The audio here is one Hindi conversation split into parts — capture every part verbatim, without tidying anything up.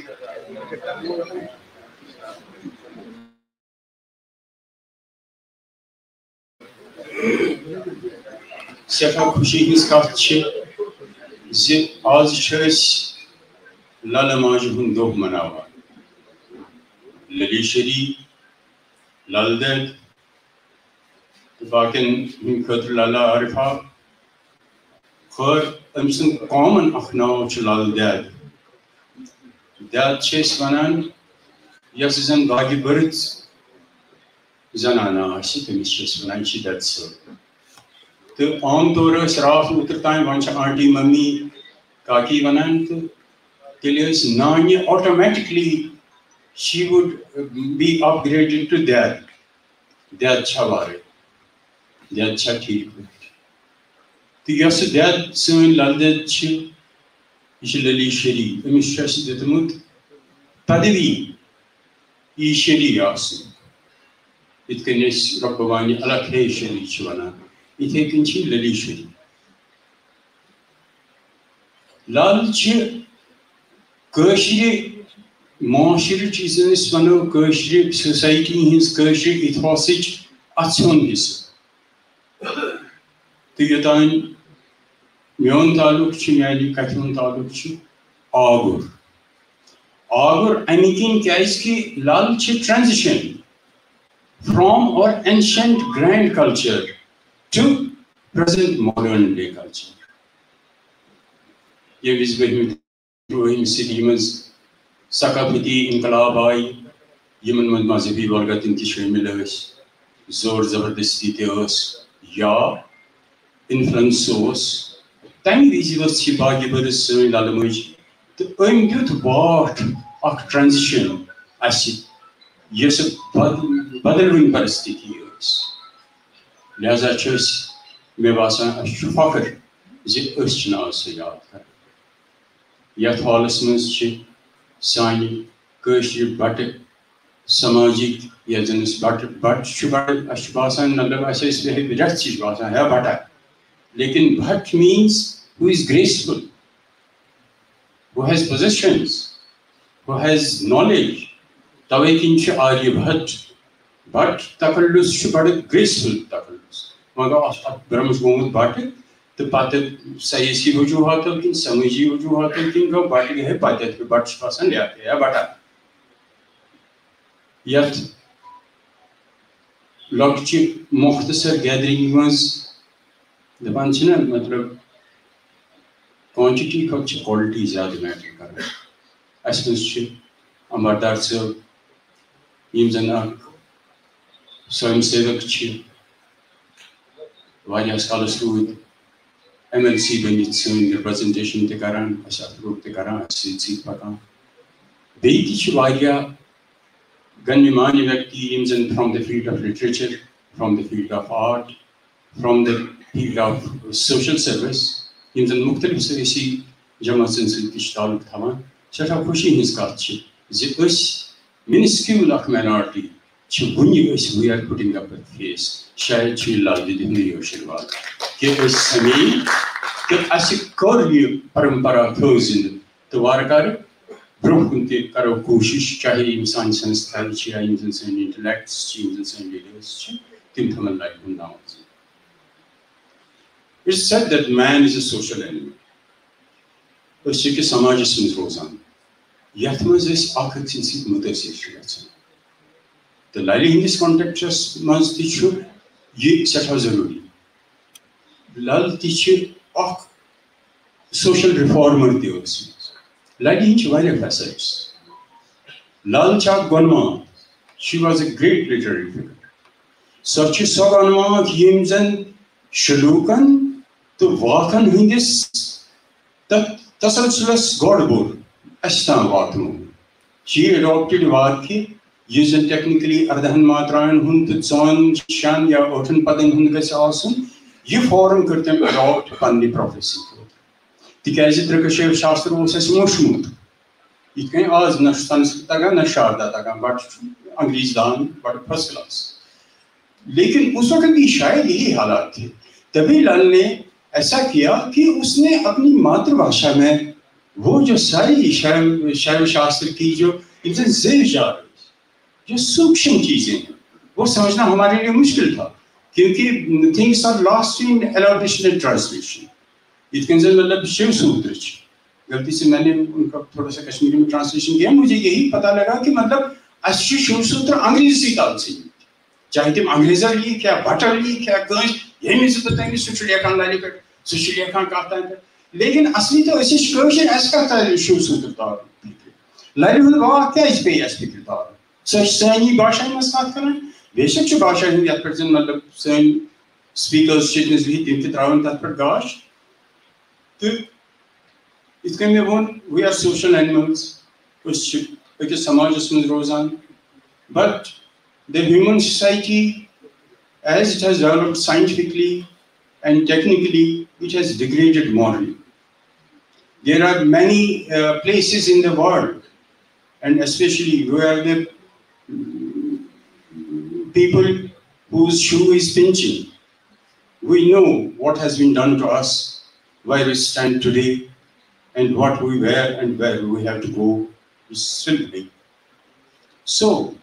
सफा खुशी हिंस कथ ज आज लाल माज हुंद दोह मनावान ललीशरी लाल दैद बाकिन हिंद खतर लाला आरिफा खर अम सं कॉमन अख नाव छ लाल दैद दैद छेस वनान यस जन बागी बर्थ जनाना आसी तमिस छेस वनान छ दैद सो तो आम तौर रात उतरतान वन आंटी मम्मी काकी वनान तो तेल नानी automatically she would be upgraded to that that छवारे that छ ठीक तो यस that सन ललदत छ इश लली शरी अमिस छस दितमुत पदवी ई शरी आस इतकनिस रब्बानी अलग है शरी छ वना इथे किंची लली शरी लाल छ कशिरे माशर चीज़ वनो कशिरे सोसाइटी हिंस कशिरे इतिहासिक अचोन हिस तो योतान मेन तालुक छ यानी कथन तालुक छ आगुर आगुर अमिकिन कैस की लाल छ ट्रांजिशन फ्रॉम और ancient grand culture to present modern day culture. ये विज़ुअल में सिटी में सकाफती इनकलाब आई यमन में मजहबी वर्गत इनकी शामिल है जोर जबरदस्ती तेस या इन्फ्लुएंस ओस तमी विज़ छि बागी बरस लालमज तो अम दुत बाट अख ट्रांजिशन आसि यस बदलवन परिस्थिति लिहाजा मे बासान फख्र जि आज याद कर यथ हालस मज सानि कशिर बट सामाजिक या जन बट बट बट बासान मतलब रथ चीज बासान है बटा लेकिन भट means who is graceful who has possessions who has knowledge तवे किन आर्यभट्ट बट तकल्लुस बड़ ग्रेसफुल तकल्लुस मगर ब्रह्मस गोमुत बट तो पत सयासी वजूहत कि समाजी वजूहत कि गो बट गए पत बट पासन या बटा यथ लक्ष्य मुख्तसर गैदरिंग मज दपान मतलब क्वांटिटी खत क्वालिटी ज्यादा मैटर कर अस मज अमरदार साहब यम जन स्वयं सेवक सालस रूद एम एल सी बन सन रिप्रेजेंटेशन तरान सी पकान बेहतर गण्यमान्य व्यक्ति यम जन from the field of literature from the field of art from the field of social service यम जन मुख्तलिफ सयासी जमातन सल्लुक थवान सठा खुशी हज कत मिनिस्क्यूल अख minority we are putting up a face शायद छी लाल दीदी ने आशीर्वाद कि समी कि अस कर ये परंपरा थोजिन तो वारकार ब्रोह कुंते करो कोशिश चाहे इंसान संस्था या इंसान इंटेलेक्ट्स इंसान लीडर्स तिम थमन like now It's said that man is a social animal. अस कि समाजस में रोजान यथ मज अख सित मुतसिर तो लाली हिंदिस कॉन्टेक्चस मज यह सठा जरूरी लाल तख सोशल रिफॉर्मर तस लाली हिंद फैसेट्स लाल गनमा she was a great literary figure so गनमा यम जन शलूकन तो वाकन हंदिस तसलसलस गॉड बोल अस तान वातनो शी एडॉप्टेड वात कि यह जन टेक्निकली अर्धन मात्रान हुन तो चौन शान या ओठन पदन हुन गसन यह फॉर्म कर तम अडॉप्ट पन्ने प्रोफेसी तिकाज त्रिकशेव शास्त्र मोशमुत ये आज न संस्कृत तगान न शारदा तगान बट अंग्रेज दान बट फर्स्ट क्लास लेकिन उस वक्त भी शायद यही हालात थे तभी लाल ने ऐसा किया कि उसने अपनी मातृभाषा में वो जो सारी शैव शैव शास्त्र की जो इतने ज़ेर जा रही जो सूक्ष्म चीजें हैं वो समझना हमारे लिए मुश्किल था, क्योंकि things are lost in elaboration and translation. इतने मतलब शिव सूत्र गलती से मैंने उनका थोड़ा सा कश्मीरी में ट्रांसलेशन किया, मुझे यही पता लगा कि मतलब अच्छी शिव सूत्र अंग्रेजी काल से, चाहे तुम अंग्रेजर ली क्या बटर ली क्या गंज यही में से बताएंगे सुचलिया खान लाली पे सुचलिया खान कहता है, लेकिन असली तो ऐसी शिव ऐसा कहता है शिव सूत्र तार लाली हुन वाह क्या इस पे ऐसे तार सच सानी भाषा में साथ करना बेशक जो भाषा है या पर मतलब सन स्पीकर्स चिटनेस भी दिन के त्रावन तक पर गाश तो इसके में वो we are social animals कुछ एक समाज उसमें रोजान, but the human society as it has developed scientifically and technically it has degraded morally. There are many uh, places in the world and especially where the people whose shoe is pinching. We know what has been done to us, where we stand today, and what we were and where we have to go simply. So,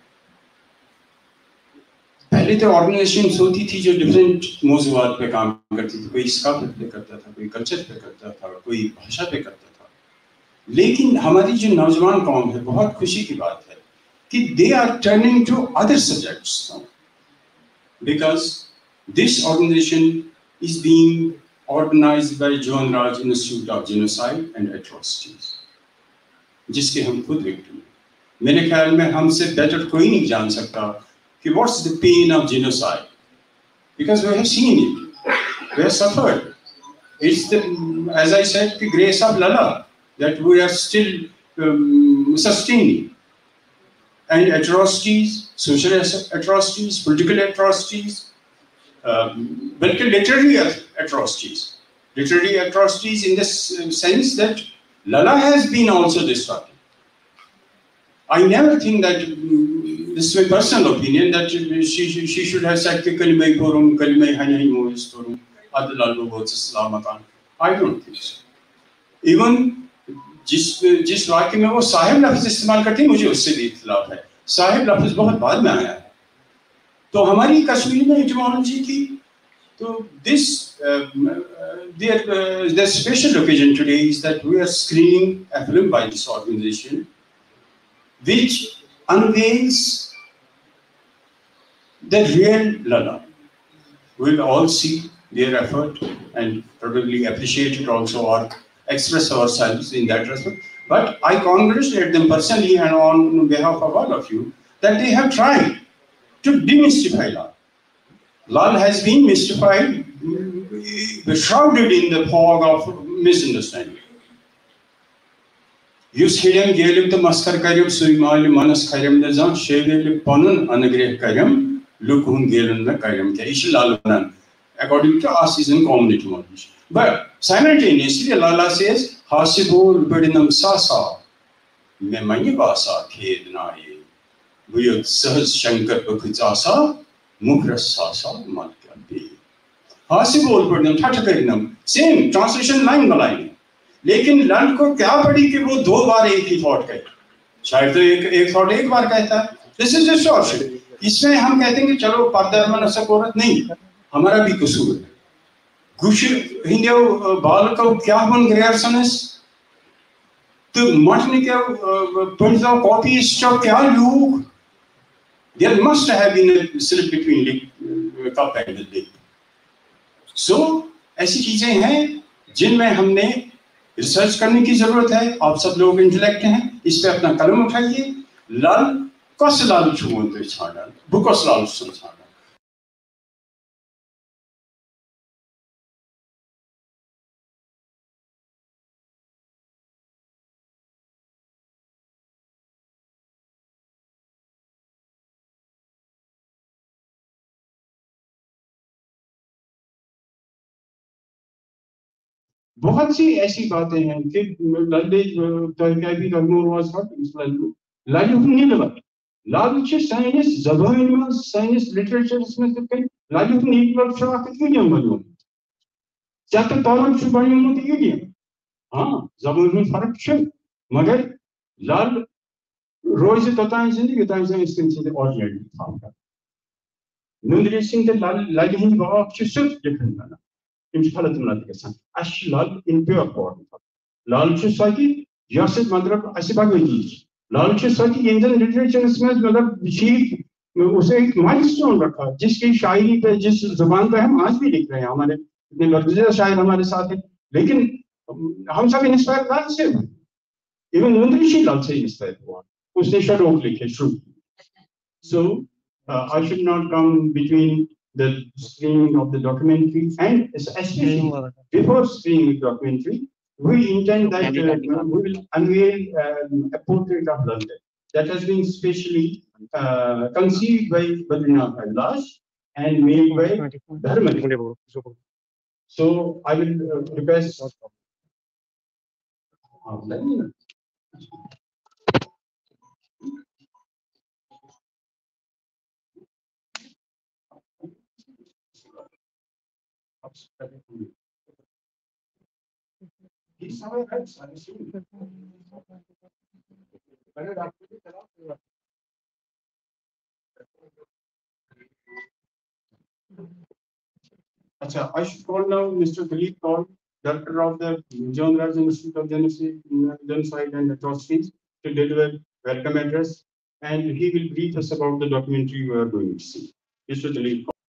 पहले तो ऑर्गेनाइजेशन होती थी जो डिफरेंट मौजूआत पे काम करती थी, कोई स्काफत पे करता था, कोई कल्चर पे करता था, कोई भाषा पे करता था। लेकिन हमारी जो नौजवान कौम है, बहुत खुशी की बात है कि they are turning to other subjects now, because this organization is being organized by John Raj Institute of Genocide and Atrocities, जिसके हम खुद विक्टिम हैं। मेरे ख्याल में हमसे बेटर कोई नहीं जान सकता कि what's the pain of genocide, because we have seen it, we have suffered. It's the, as I said, the grace of Lala that we are still um, sustaining. And atrocities, social atrocities, political atrocities, um, but literary atrocities. Literary atrocities in the sense that Lala has been also disrupted. I never think that, um, this is my personal opinion, that she, she, she should have said Kalimai Korum, Kalimai Hanai Mois Torum, Adalalu Islamatan. I don't think so. Even जिस जिस वाक्य में वो साहिब लफ्ज इस्तेमाल करती है, मुझे उससे भी इख्तिलाफ है। साहिब लफ्ज बहुत बाद में आया है। तो हमारी कश्मीर में इटमोलॉजी की तो this uh, the uh, the special occasion today is that we are screening a film by this organization which unveils the real Lala. We will all see their effort and probably appreciate it also or express ourselves in that respect. But I congratulate them personally and on behalf of all of you that they have tried to demystify Lal. Lal has been mystified, shrouded in the fog of misunderstanding. Yus hidem gelip the maskar karyam suimal manas karyam the zan shevelip panun anagreh karyam lukhun gelun the karyam ke ish Lal banan according to us is in community knowledge. But simultaneously, Lala says, Hasibur Bedinam Sasa, Memani Basa Kednae, Vuyut Sahas Shankar Bakutasa, Mukras Sasa, Malkabi. Hasibur Bedinam Tatakarinam, same translation line by line. लेकिन लंड को क्या पड़ी कि वो दो बार एक ही थॉट कहे, शायद तो एक एक थॉट एक बार कहता है। This is just short. इसमें हम कहते हैं कि चलो पर्दा मनसक औरत नहीं, हमारा भी कसूर है। Gush Hindu Balka Kyavan Grayarsonis to Martinica prints of copies of Kyalu. There must have been a slip between the cup and the lip. So, ऐसी चीजें हैं जिनमें हमने रिसर्च करने की जरूरत है। आप सब लोग इंटेलेक्ट हैं, इस पे अपना कलम उठाइए। लाल कस लाल छुमोते छाड़ा, बुकस लाल छाड़ा। बहुत सी ऐसी बातें हैं कि लल्ले तहकाई रगमोर वाज हट इस लल्लू लाजू नहीं लगा लाजू छ साइंस जबान में साइंस लिटरेचर में तो कई लाजू नहीं पर फ्राक क्यों नहीं बनो चाहते तौर से बनी होती है हाँ जबून में फर्क छ मगर लाल रोज तोतान जिंदगी तान से इंस्टेंस से ऑर्डिनरी फार्म का नंदरी सिंह के लाल लाल हिंद बाबा छ सिर्फ लिखन ना इन फलत ना दिखसान अश लाल इन प्योर फॉर्म लाल छ सकी यासित मतलब असी बात नहीं लाल छ सकी इंडियन लिटरेचर में मतलब चीफ उसे एक माइलस्टोन रखा जिसकी शायरी पे जिस जुबान पे हम आज भी लिख रहे हैं हमारे इतने मर्ज़िया शायर हमारे साथ हैं लेकिन हम सब इंस्पायर लाल से हैं इवन मुंदरी लाल से इंस्पायर हुआ उसने शरोक लिखे शुरू so uh, I should not come between the screening of the documentary and especially before screening the documentary we intend that uh, we will unveil um, a portrait of London that has been specially uh, conceived by Badrinath Kailash and made by Dharmani. So I will uh, request. Uh, let me know. Achha, I should call now Mister Dilip Kaul, Director of the John Raj Institute of Genocide and Atrocities, to deliver welcome address, and he will brief us about the documentary we are going to see. Mister Dilip Kaul.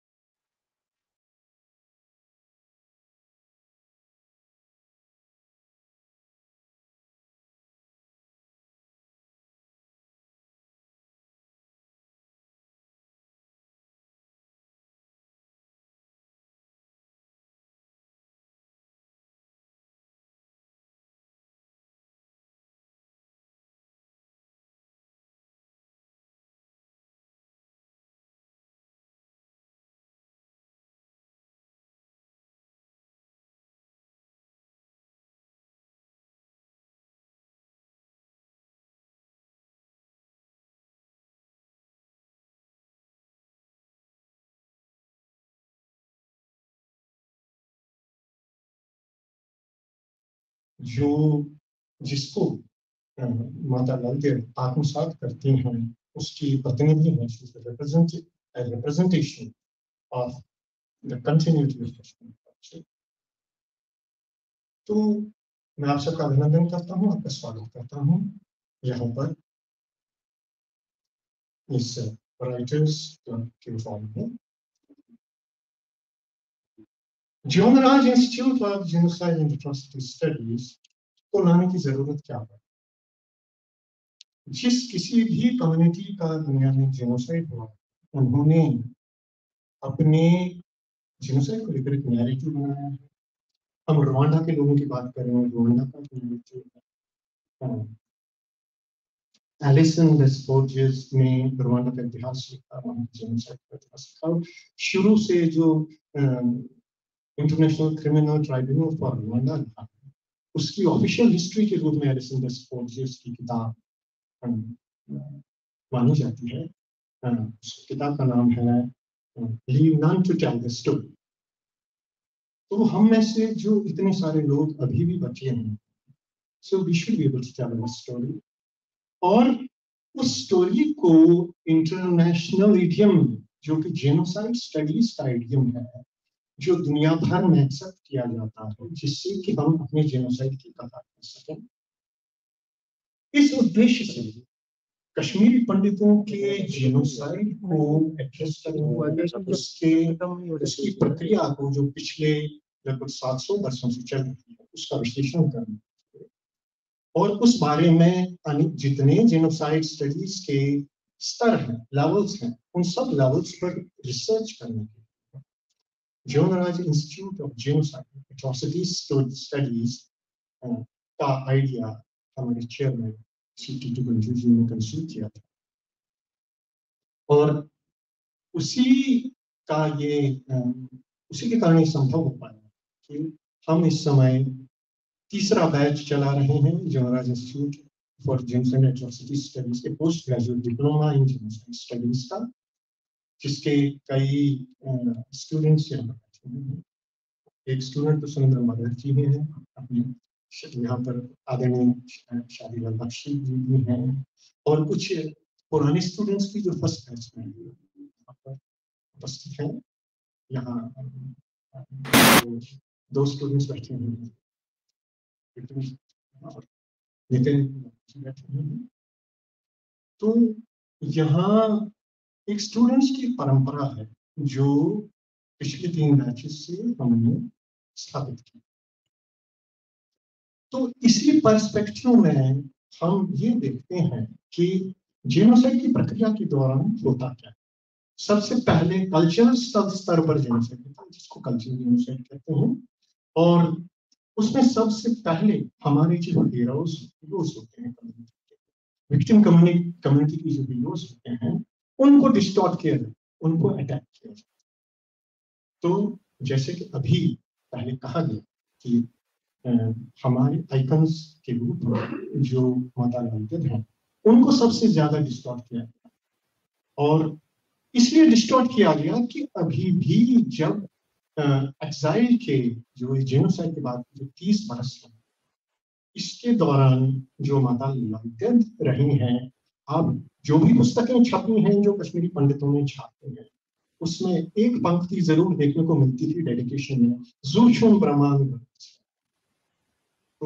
जो जिसको माता ललित आत्मसात करती हैं उसकी प्रतिनिधि है representation of the continuity of culture. तो मैं आप सबका अभिनंदन करता हूँ, आपका स्वागत करता हूँ यहाँ पर इस राइटर्स के फॉर्म में। Jonaraja institute of genocide and atrocity studies को लाने की जरूरत क्या है? जिस किसी भी कम्युनिटी का दुनिया में जेनोसाइड हुआ उन्होंने अपने जेनोसाइड को लेकर एक नैरेटिव बनाया है। हम रवांडा के लोगों की बात करें, रवांडा का नैरेटिव है। एलिसन डेस्पोर्जेस ने रवांडा का इतिहास लिखा, जेनोसाइड का इतिहास लिखा। शुरू से जो international criminal tribunal for Rwanda लिखा, उसकी ऑफिशियल हिस्ट्री के रूप में एलिसन डेस्पोर्जेस की किताब मानी जाती है। उस किताब का नाम है leave none to tell the story. तो हम में से जो इतने सारे लोग अभी भी बचे हैं, so we should be able to tell the story, और उस स्टोरी को इंटरनेशनल इडियम जो कि जेनोसाइड स्टडीज का इडियम है, जो दुनिया भर में एक्सेप्ट किया जाता है, जिससे कि हम अपने जेनोसाइड की कथा कर सकें। इस उद्देश्य से कश्मीरी पंडितों के जेनोसाइड को एड्रेस करने, उसके उसकी प्रक्रिया को जो पिछले लगभग सात सौ वर्षों से चल रही है उसका विश्लेषण करने और उस बारे में जितने जेनोसाइड स्टडीज के स्तर हैं, लेवल्स हैं, उन सब लेवल्स पर रिसर्च करने के लिए Jonaraja institute of genocide atrocities studies का आइडिया हमारे चेयरमैन सीटी टू बंजू जी ने कंसीव किया था, और उसी का ये उसी के कारण संभव हो पाया कि हम इस समय तीसरा बैच चला रहे हैं Jonaraja institute for genocide atrocities studies के post graduate diploma in genocide studies का, जिसके कई स्टूडेंट्स यहाँ बैठे हैं। एक स्टूडेंट तो सुरेंद्र मगध जी भी हैं, अपने यहाँ पर आदरणीय शादी बख्शी जी भी हैं और कुछ पुराने स्टूडेंट्स भी जो फर्स्ट बैच में यहाँ पर उपस्थित हैं। यहाँ दो, दो स्टूडेंट्स बैठे हुए हैं, नितिन बैठे हुए हैं। तो यहाँ एक स्टूडेंट्स की परंपरा है जो पिछले तीन बैचेस से हमने स्थापित की। तो इसी पर्सपेक्टिव में हम ये देखते हैं कि जेनोसाइड की प्रक्रिया के दौरान होता क्या। सबसे पहले कल्चरल स्तर पर जेनोसाइड होता है, जिसको कल्चरल जेनोसाइड कहते हैं, और उसमें सबसे पहले हमारे जो हीरोज हीरोज होते हैं, विक्टिम कम्युनिटी कम्युनिटी की जो हीरोज होते हैं, उनको डिस्टॉर्ट किया जाए, उनको अटैक किया जाए। तो जैसे कि अभी पहले कहा गया कि आ, हमारे आइकन्स के रूप में जो माता ललित हैं, उनको सबसे ज्यादा डिस्टॉर्ट किया गया, और इसलिए डिस्टॉर्ट किया गया कि अभी भी जब एक्साइल के जो जेनोसाइड के बाद जो तीस वर्ष है, इसके दौरान जो माता ललित रही हैं, अब जो भी पुस्तकें छपी हैं जो कश्मीरी पंडितों ने छापी हैं, उसमें एक पंक्ति जरूर देखने को मिलती थी डेडिकेशन में, ज़ूशुम ब्रह्मांड। तो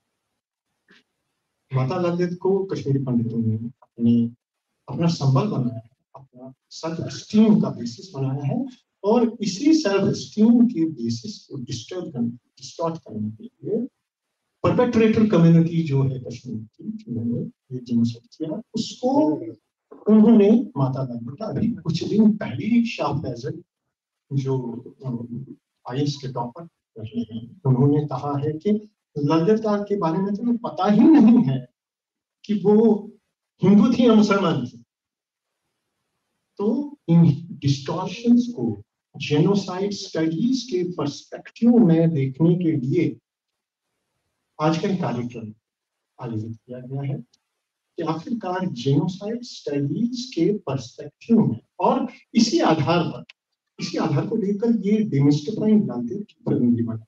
माता ललित को कश्मीरी पंडितों ने अपने अपना संबल बनाया है, अपना सेल्फ स्टीम का बेसिस बनाया है, और इसी सेल्फ स्टीम के बेसिस को डिस्टर्ब करने डिस्टॉर्ट करने के लिए परपेट्रेटर कम्युनिटी जो है कश्मीर की, जिन्होंने ये जेनोसाइड किया, उसको उन्होंने माता ललित का अभी कुछ दिन पहले ही शाह फैजल जो आई एस के टॉपर रहे हैं, उन्होंने कहा है कि ललित के बारे में तुम्हें पता ही नहीं है कि वो हिंदू थी या मुसलमान थी। तो इन डिस्टॉर्शंस को जेनोसाइड स्टडीज के पर्सपेक्टिव में देखने के लिए आज का कार्यक्रम आयोजित किया गया है कि आखिरकार जेनोसाइड स्टडीज के पर्सपेक्टिव में, और इसी आधार पर इसी आधार को लेकर ये डिमिस्टिफाइंग ललित की फिल्म बना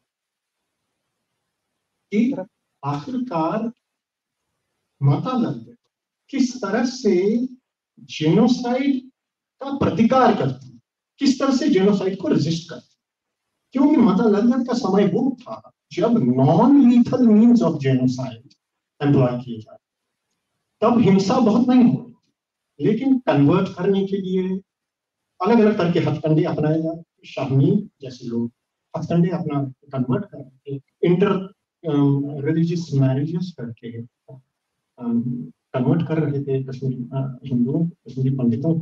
कि आखिरकार माता ललित किस तरह से जेनोसाइड का प्रतिकार करती, किस तरह से जेनोसाइड को रेजिस्ट करती। क्योंकि माता ललित का समय वो था जब non lethal means of genocide employ किए जाते, तब हिंसा बहुत नहीं होती, लेकिन कन्वर्ट करने के लिए अलग अलग तरह के हथकंडे अपनाए जाते। शाहमी जैसे लोग हथकंडे अपना कन्वर्ट करके इंटर रिलीजियस मैरिजेस करके कन्वर्ट कर रहे थे कश्मीरी हिंदुओं कश्मीरी पंडितों।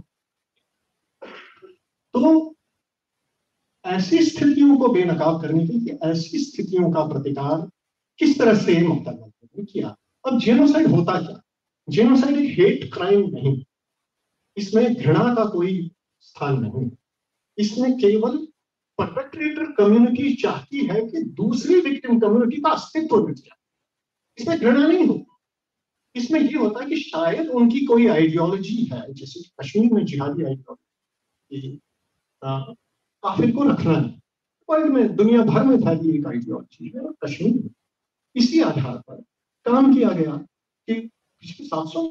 तो ऐसी स्थितियों को बेनकाब करने के लिए ऐसी स्थितियों का प्रतिकार किस तरह से माता ललित ने किया। अब जेनोसाइड होता क्या? जेनोसाइड एक हेट क्राइम नहीं, इसमें घृणा का कोई स्थान नहीं, इसमें केवल परपेट्रेटर कम्युनिटी चाहती है कि दूसरी विक्टिम कम्युनिटी का अस्तित्व मिट जाए। इसमें घृणा नहीं होती, इसमें ये होता है कि शायद उनकी कोई आइडियोलॉजी है, जैसे कश्मीर में जिहादी आइडियोलॉजी, काफिर को रखना है, वर्ल्ड में दुनिया भर में फैली एक आइडियोलॉजी है, और कश्मीर में इसी आधार पर काम किया गया कि पिछले सात सौ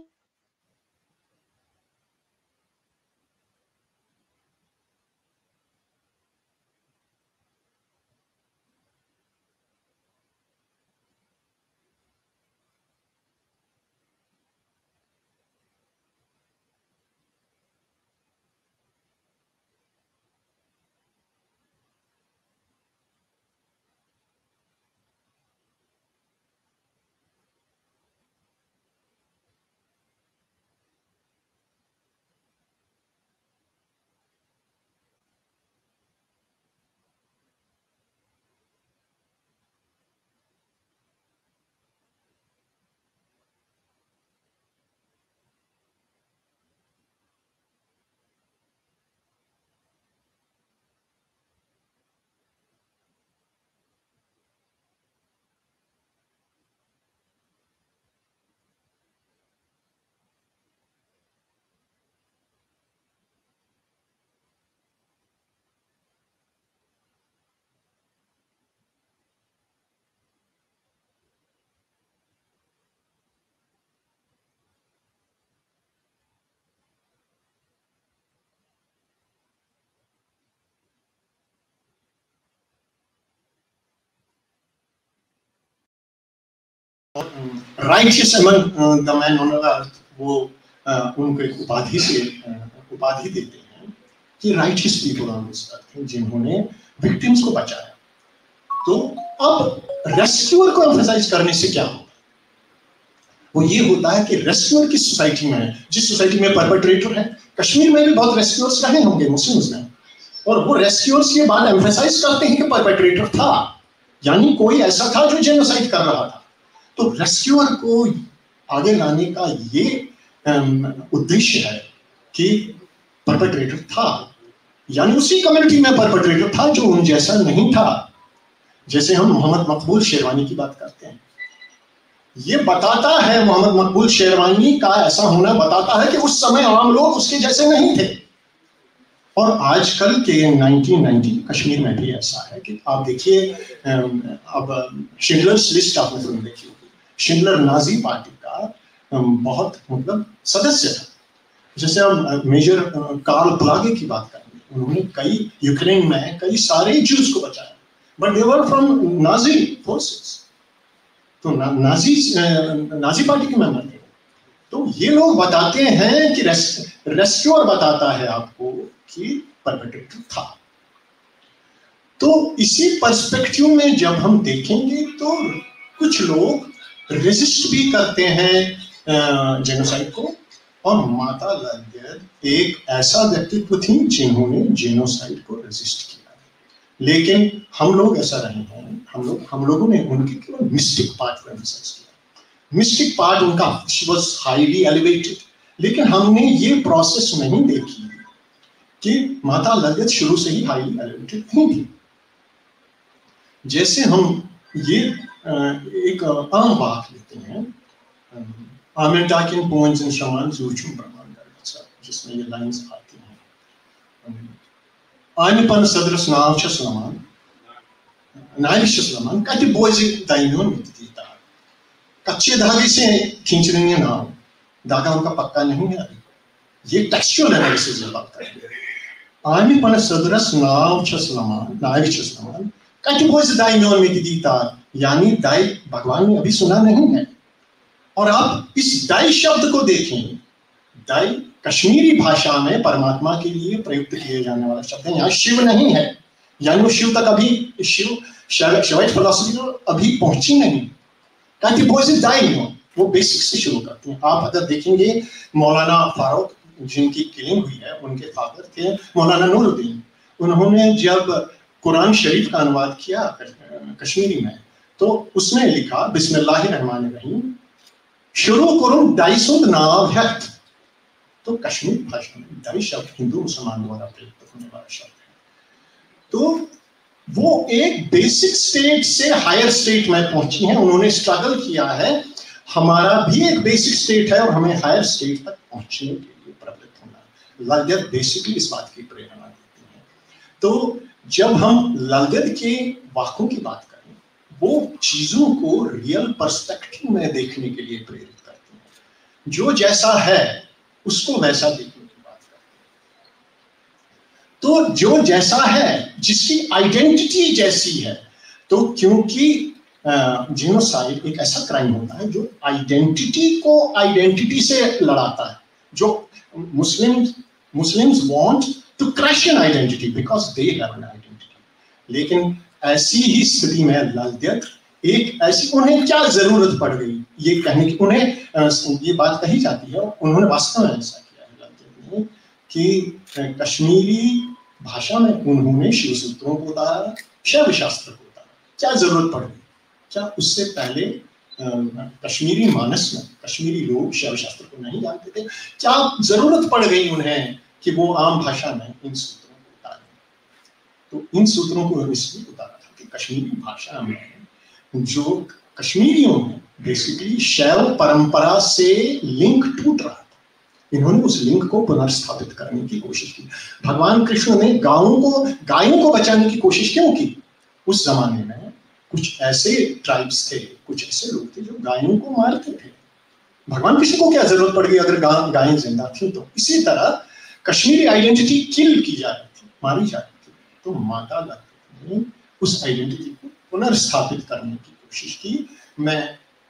righteous among the man on earth, वो uh, उनको एक उपाधि से uh, उपाधि देते हैं कि righteous people on this earth, जिन्होंने विक्टिम्स को बचाया। तो अब रेस्क्यूअर को एम्फसाइज करने से क्या होता है? वो ये होता है कि रेस्क्यूअर किस सोसाइटी में है, जिस सोसाइटी में परपेट्रेटर है। कश्मीर में भी बहुत रेस्क्यूअर्स रहे होंगे मुस्लिम्स में, और वो रेस्क्यूअर्स ये बात एम्फसाइज करते हैं कि परपेट्रेटर था, यानी कोई ऐसा था जो जेनोसाइड कर रहा था। तो रेस्क्यूअर को आगे लाने का ये उद्देश्य है कि परपेट्रेटर था, यानी उसी कम्युनिटी में परपेट्रेटर था जो उन जैसा नहीं था। जैसे हम मोहम्मद मकबूल शेरवानी की बात करते हैं, ये बताता है, मोहम्मद मकबूल शेरवानी का ऐसा होना बताता है कि उस समय आम लोग उसके जैसे नहीं थे। और आजकल के नाइनटीन नाइंटी कश्मीर में भी ऐसा है कि आप देखिए, अब शिंडलर्स लिस्ट आपने फिल्म देखी होगी, शिंडलर नाजी पार्टी का बहुत मतलब सदस्य था। जैसे हम मेजर कार्ल प्लागे की बात करेंगे, उन्होंने कई यूक्रेन में कई सारे ज्यूज को बचाया, but they were from Nazi forces, तो ना, नाजी नाजी पार्टी के मेंबर थे। तो ये लोग बताते हैं कि रेस, रेस्क्यूअर बताता है आपको कि परपेट्रेटर था। तो इसी पर्सपेक्टिव में जब हम देखेंगे तो कुछ लोग रेजिस्ट भी करते हैं जेनोसाइड को, और माता लज्जत एक ऐसा व्यक्तित्व थी जिन्होंने जेनोसाइड को रेजिस्ट किया। लेकिन हम लोग ऐसा रहे हैं, हम लोग हम लोगों ने उनके केवल मिस्टिक पार्ट को एम्फसाइज किया। मिस्टिक पार्ट उनका वाज हाईली एलिवेटेड, लेकिन हमने ये प्रोसेस नहीं देखी कि माता लज्जत शुरू से ही हाईली एलिवेटेड नहीं थी। जैसे हम ये एक आम बात लेते हैं, आमेंटाकिन पोएम्स इन शमान ज़ूचुम ब्रह्मांड, जिसमें ये लाइंस आती हैं, आनिपन सदरस नाव छसलमान नाइविशसलमान कति बोझ दाइनों मिटती था। कच्चे धागे से खींच रही है नाव, धागा उनका पक्का नहीं है। ये टेक्सचुअल एनालिसिस है बात करेंगे। आनिपन सदरस नाव छसलमान नाइविशसलमान कति बोझ दाइनों मिटती था, यानी दाई भगवान ने अभी सुना नहीं है। और आप इस दाई शब्द को देखें, दाई कश्मीरी भाषा में परमात्मा के लिए प्रयुक्त किए जाने वाला शब्द है। यहाँ शिव नहीं है, यानी वो शिव तक अभी शिव शिवाइट फिलॉसफी अभी पहुंची नहीं। ताकि दाई हो, वो बेसिक से शुरू करते हैं। आप अगर देखेंगे मौलाना फारूक जिनकी किलिंग हुई है, उनके फादर थे मौलाना नूरुद्दीन। उन्होंने जब कुरान शरीफ का अनुवाद किया कश्मीरी में, तो उसमें लिखा बिस्मिल्लाहिर्रहमानिर्रहीम शुरू करूं दाइसुंद नाव है। तो कश्मीर भाषा में दाई शब्द हिंदू मुसलमान द्वारा प्रयुक्त होने वाला शब्द है। तो वो एक बेसिक स्टेट से हायर स्टेट में पहुंची हैं, उन्होंने स्ट्रगल किया है। हमारा भी एक बेसिक स्टेट है और हमें हायर स्टेट तक पहुंचने के लिए प्रवृत्त होना। लज्जत बेसिकली इस बात की प्रेरणा देती है। तो जब हम लज्जत के वाक़ों की बात करें, वो चीजों को रियल पर्सपेक्टिव में देखने के लिए प्रेरित करते हैं। जो जैसा है उसको वैसा देखने की बात करते हैं। तो जो जैसा है, जिसकी आइडेंटिटी जैसी है, तो क्योंकि जेनोसाइड एक ऐसा क्राइम होता है जो आइडेंटिटी को आइडेंटिटी से लड़ाता है। जो Muslim Muslims want to crush an identity because they have an identity. लेकिन ऐसी ही स्थिति में लज्जत एक ऐसी, उन्हें क्या जरूरत पड़ गई ये कहने की, उन्हें ये बात कही जाती है, उन्होंने वास्तव में ऐसा किया है लज्जत ने कि कश्मीरी भाषा में उन्होंने शिव सूत्रों को उतारा, शैव शास्त्र को उतारा। क्या जरूरत पड़ गई? क्या उससे पहले कश्मीरी मानस में कश्मीरी लोग शैव शास्त्र को नहीं जानते थे? क्या जरूरत पड़ गई उन्हें कि वो आम भाषा में इन सूत्रों को उतारें? तो इन सूत्रों को इसलिए उतारा था कि कश्मीरी भाषा में जो कश्मीरियों में बेसिकली शैव परंपरा से लिंक टूट रहा था, इन्होंने उस लिंक को पुनर्स्थापित करने की कोशिश की। भगवान कृष्ण ने गायों को गायों को बचाने की कोशिश क्यों की? उस जमाने में कुछ ऐसे ट्राइब्स थे, कुछ ऐसे लोग थे जो गायों को मारते थे। भगवान कृष्ण को क्या जरूरत पड़ गई अगर गा, गायें जिंदा थी? तो इसी तरह कश्मीरी आइडेंटिटी किल की जा रही थी, मारी जा रही थी। तो माता लज्जत ने उस आइडेंटिटी को पुनर्स्थापित करने की कोशिश की। मैं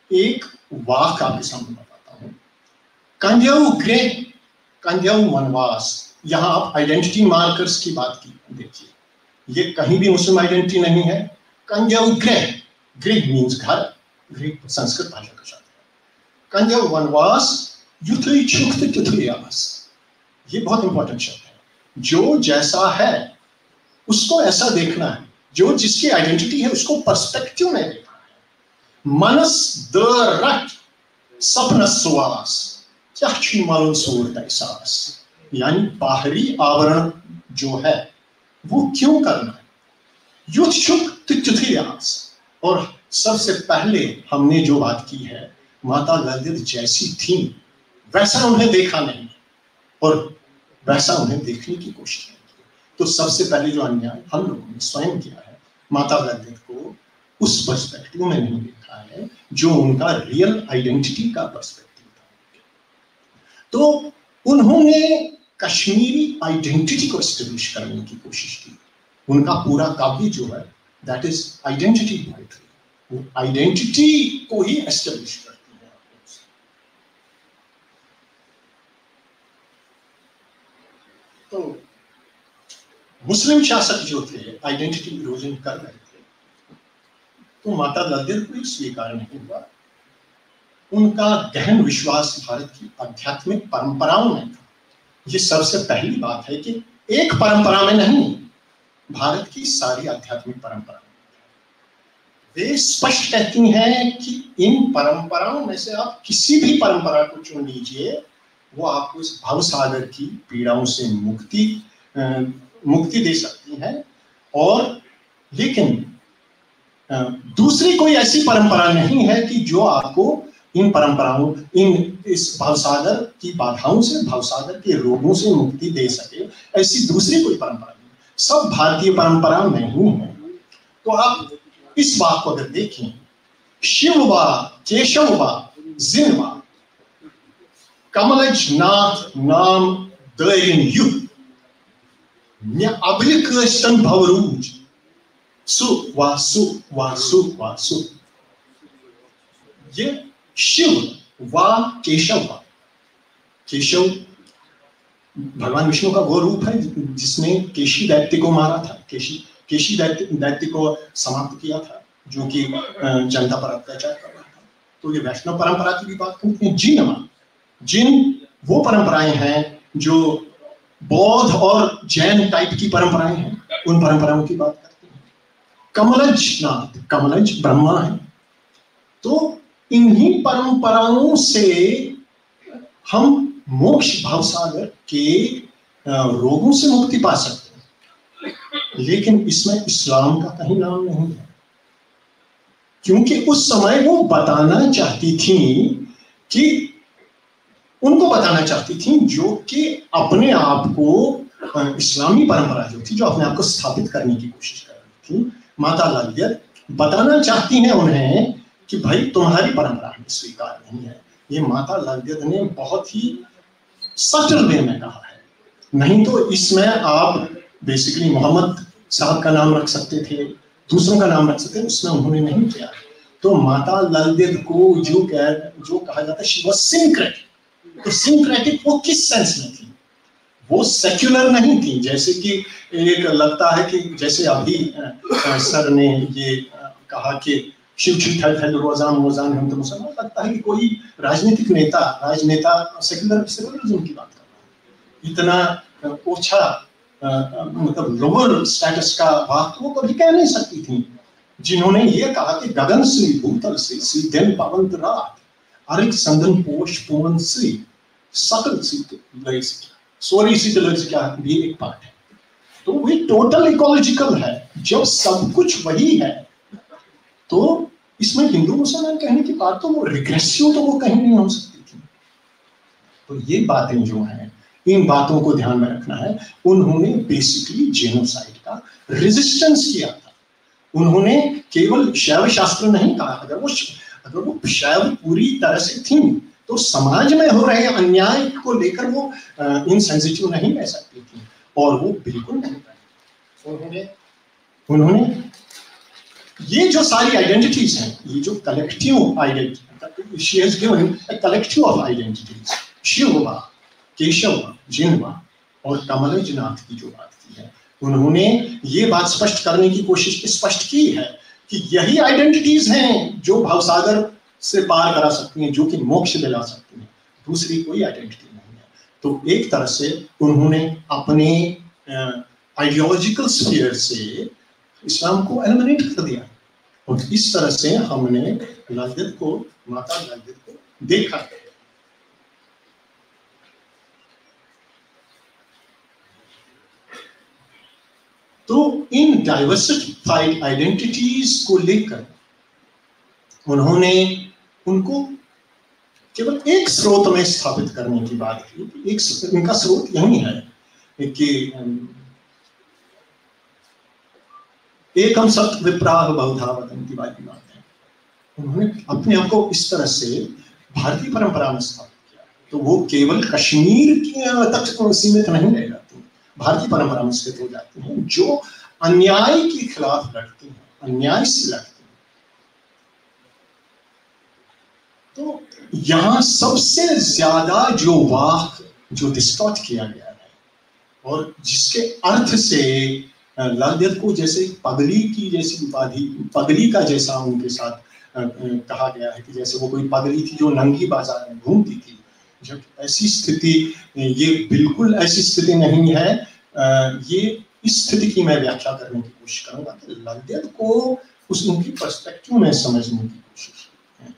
एक वाक आपके सामने बताता हूं। कंध्यऊ गृह, कंध्यऊ वनवास। यहां आप आइडेंटिटी मार्कर्स की बात की, देखिए ये कहीं भी मुस्लिम आइडेंटिटी नहीं है। कंध्यऊ गृह, गृह मीन्स घर, गृह संस्कृत भाषा का शब्द है। कंध्यऊ वनवास, युथुई छुक्त तिथुई आस। ये बहुत इंपॉर्टेंट शब्द है। जो जैसा है उसको ऐसा देखना है, जो जिसकी आइडेंटिटी है उसको पर्सपेक्टिव में देखना है। मनस द रट सपन सुवास, क्या मालूम सूरत एहसास। यानी बाहरी आवरण जो है वो क्यों करना है। युद्ध शुक तिथ्यास। और सबसे पहले हमने जो बात की है, माता ललित जैसी थी वैसा उन्हें देखा नहीं और वैसा उन्हें देखने की कोशिश नहीं की। तो सबसे पहले जो अन्याय हम लोगों ने स्वयं किया है, माता ललित को उस पर्सपेक्टिव में नहीं देखा है जो उनका रियल आइडेंटिटी का पर्सपेक्टिव था। तो उन्होंने कश्मीरी आइडेंटिटी को एस्टेब्लिश करने की कोशिश की। उनका पूरा काव्य जो है दैट इज आइडेंटिटी पोएट्री, वो आइडेंटिटी को ही एस्टेब्लिश करती है। तो मुस्लिम शासक जो थे आइडेंटिटी इरोजन कर रहे थे, तो माता ललित को स्वीकार नहीं हुआ। उनका गहन विश्वास भारत की आध्यात्मिक परंपराओं में था। ये सबसे पहली बात है कि एक परंपरा में नहीं, भारत की सारी आध्यात्मिक परंपरा में। वे स्पष्ट कहती हैं कि इन परंपराओं में से आप किसी भी परंपरा को चुन लीजिए, वो आपको इस भवसागर की पीड़ाओं से मुक्ति आ, मुक्ति दे सकती है। और लेकिन आ, दूसरी कोई ऐसी परंपरा नहीं है कि जो आपको इन परंपराओं, इन इस भवसागर की बाधाओं से, भवसागर के रोगों से मुक्ति दे सके। ऐसी दूसरी कोई परंपरा नहीं, सब भारतीय परंपरा में ही है। तो आप इस बात को अगर देखें, शिव वा केशव वा जिन वा कमलज नाथ नाम दरिन युग मे अबलिकन भवरूज सु वा सु वा सु वा सु। ये शिव वा केशव वा, केशव भगवान विष्णु का वो रूप है जिसने केशी दैत्य को मारा था, केशी केशी दैत्य दैत्य को समाप्त किया था, जो कि जनता पर अत्याचार कर रहा था। तो ये वैष्णव परंपरा की भी बात करते हैं। जिन जिन वो परंपराएं हैं जो बौद्ध और जैन टाइप की परंपराएं हैं, उन परंपराओं की बात करते हैं। कमलज नाथ, कमलज ब्रह्मा है। तो इन्हीं परंपराओं से हम मोक्ष भवसागर के रोगों से मुक्ति पा सकते हैं। लेकिन इसमें इस्लाम का कहीं नाम नहीं है, क्योंकि उस समय वो बताना चाहती थी कि उनको बताना चाहती थी जो कि अपने आप को इस्लामी परंपरा जो थी, जो अपने आप को स्थापित करने की कोशिश कर रही थी, माता ललित बताना चाहती हैं उन्हें कि भाई तुम्हारी परंपरा हमें स्वीकार नहीं है। ये माता ललित ने बहुत ही सटल वे में कहा है। नहीं तो इसमें आप बेसिकली मोहम्मद साहब का नाम रख सकते थे, दूसरों का नाम रख सकते थे, उसमें उन्होंने नहीं किया। तो माता ललित को जो कह जो कहा जाता है शी वाज सिंक्रेटिक। तो सिंक्रेटिक वो किस सेंस में थी? वो सेक्युलर नहीं थी, जैसे कि एक लगता है कि जैसे अभी सर ने ये कहा कि शिव शिव थल थल रोजान रोजान हम तो मुसलमान, लगता है कि कोई राजनीतिक नेता राजनेता सेक्युलर सेक्युलरिज्म की बात कर रहा है। इतना ओछा मतलब लोअर स्टेटस का बात वो कभी कह नहीं सकती थी, जिन्होंने ये कहा कि गगन श्री भूतल से श्री दिन पवंत रात अरिक संदन पोष पवन श्री सकल लय से सोरी सी लय से क्या भी एक पार्ट है। तो वही टोटल इकोलॉजिकल है। जब सब कुछ वही है तो इसमें हिंदू मुसलमान कहने की बात तो वो रिग्रेसिव तो वो कहीं नहीं हो सकती थी। तो ये बातें जो हैं, इन बातों को ध्यान में रखना है। उन्होंने बेसिकली जेनोसाइड का रेजिस्टेंस किया था। उन्होंने केवल शैव शास्त्र नहीं कहा। अगर वो अगर वो शैव पूरी तरह से थी तो समाज में हो रहे अन्याय को लेकर वो इनसेंसिटिव नहीं रह सकती थी, और वो बिल्कुल नहीं रही। उन्होंने उन्होंने ये जो सारी आइडेंटिटीज हैं, ये जो collective identity, she has given a collective of identities, शिववा, केशववा, जिनवा और कमलजनाथ की जो बात की है, उन्होंने ये बात स्पष्ट करने की कोशिश स्पष्ट की है कि यही आइडेंटिटीज हैं जो भवसागर से पार करा सकती हैं, जो कि मोक्ष दिला सकती हैं, दूसरी कोई आइडेंटिटी नहीं है। तो एक तरह से उन्होंने अपने आइडियोलॉजिकल स्फीयर से इस्लाम को एलिमिनेट कर दिया और इस तरह से हमने ललित को, माता ललित को देखा है। तो इन डाइवर्सिफाइड आइडेंटिटीज को लेकर उन्होंने उनको केवल एक स्रोत में स्थापित करने की बात की। एक इनका स्रोत यही है कि एकम सत्य विप्राह बहुधा वदन्ति वाली बात है। उन्होंने अपने आप को इस तरह से भारतीय परंपरा में स्थापित किया, तो वो केवल कश्मीर तक सीमित नहीं रह जाती, भारतीय परंपरा में स्थित हो जाती हैं, जो अन्याय के खिलाफ लड़ती हैं, अन्याय से लड़ती हैं। तो यहाँ सबसे ज्यादा जो वाक जो डिस्टॉर्ट किया गया है और जिसके अर्थ से ललित को जैसे पगली की जैसी उपाधि, पगली का जैसा उनके साथ कहा गया है कि जैसे वो कोई पगली थी जो नंगी बाजार में घूमती थी, जब ऐसी स्थिति, ये बिल्कुल ऐसी स्थिति नहीं है। ये इस स्थिति की मैं व्याख्या करने की कोशिश करूंगा कि ललित को उस उनकी पर्सपेक्टिव में समझने की कोशिश है।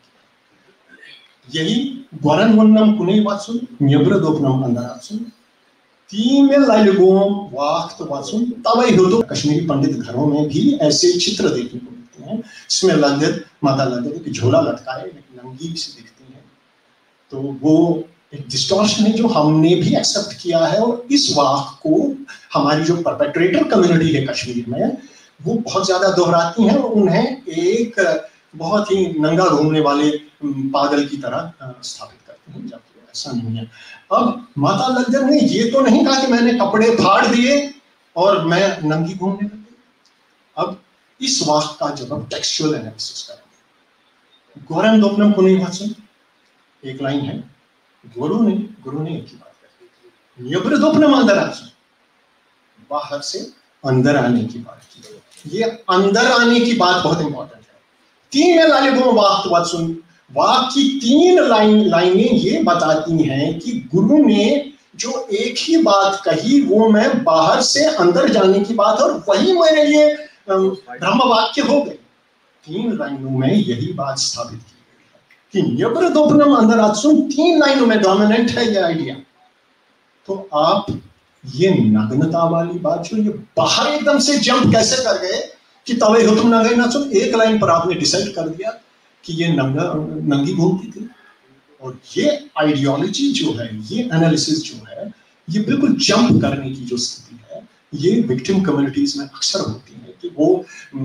यही वरन वन्नम कुने वाचुन न्यब्रदोपनम अंदराचुन तीन में लाइलगोम वाक्त वाचुन तब ही हो। तो कश्मीरी पंडित घरों में भी ऐसे चित्र देखने को मिलते हैं जिसमें ललित, माता ललित की झोला लटकाए नंगी से दिखती है। तो वो एक डिस्टॉर्शन है जो हमने भी एक्सेप्ट किया है और इस वाक को हमारी जो परपेट्रेटर कम्युनिटी है कश्मीर में, वो बहुत ज्यादा दोहराती हैं और उन्हें एक बहुत ही नंगा घूमने वाले पागल की तरह स्थापित करते हैं, जबकि ऐसा नहीं है। अब माता ललित ने ये तो नहीं कहा कि मैंने कपड़े फाड़ दिए और मैं नंगी घूमने लगी। अब इस वाक का जब हम टेक्सचुअल एनालिसिस करेंगे, गौरम दोपनम कुनी वाचन एक लाइन है, गुरु ने गुरु ने एक ही बात कही, न्यब्रदोपनम अंदराचन बाहर से अंदर आने की बात की। ये अंदर आने की बात बहुत इंपॉर्टेंट है। तीन में लाले गुरु वाक वाचन, वाक की तीन लाइन लाइनें ये बताती हैं कि गुरु ने जो एक ही बात कही वो मैं बाहर से अंदर जाने की बात, और वही मेरे लिए ब्रह्म वाक्य हो गई। तीन लाइनों में यही बात स्थापित की कि न्यब्रदोपनम अंदराचुन तीन लाइनों में डोमिनेंट है ये आइडिया। तो आप ये नग्नता वाली बात जो ये बाहर एकदम से जंप कैसे कर गए कि तवे हो तुम नंगे नाचो, एक लाइन पर आपने डिसाइड कर दिया कि ये नंगा नंगी घूमती थी। और ये आइडियोलॉजी जो है, ये एनालिसिस जो है, ये बिल्कुल जंप करने की जो स्थिति है, ये विक्टिम कम्युनिटीज में अक्सर होती है कि वो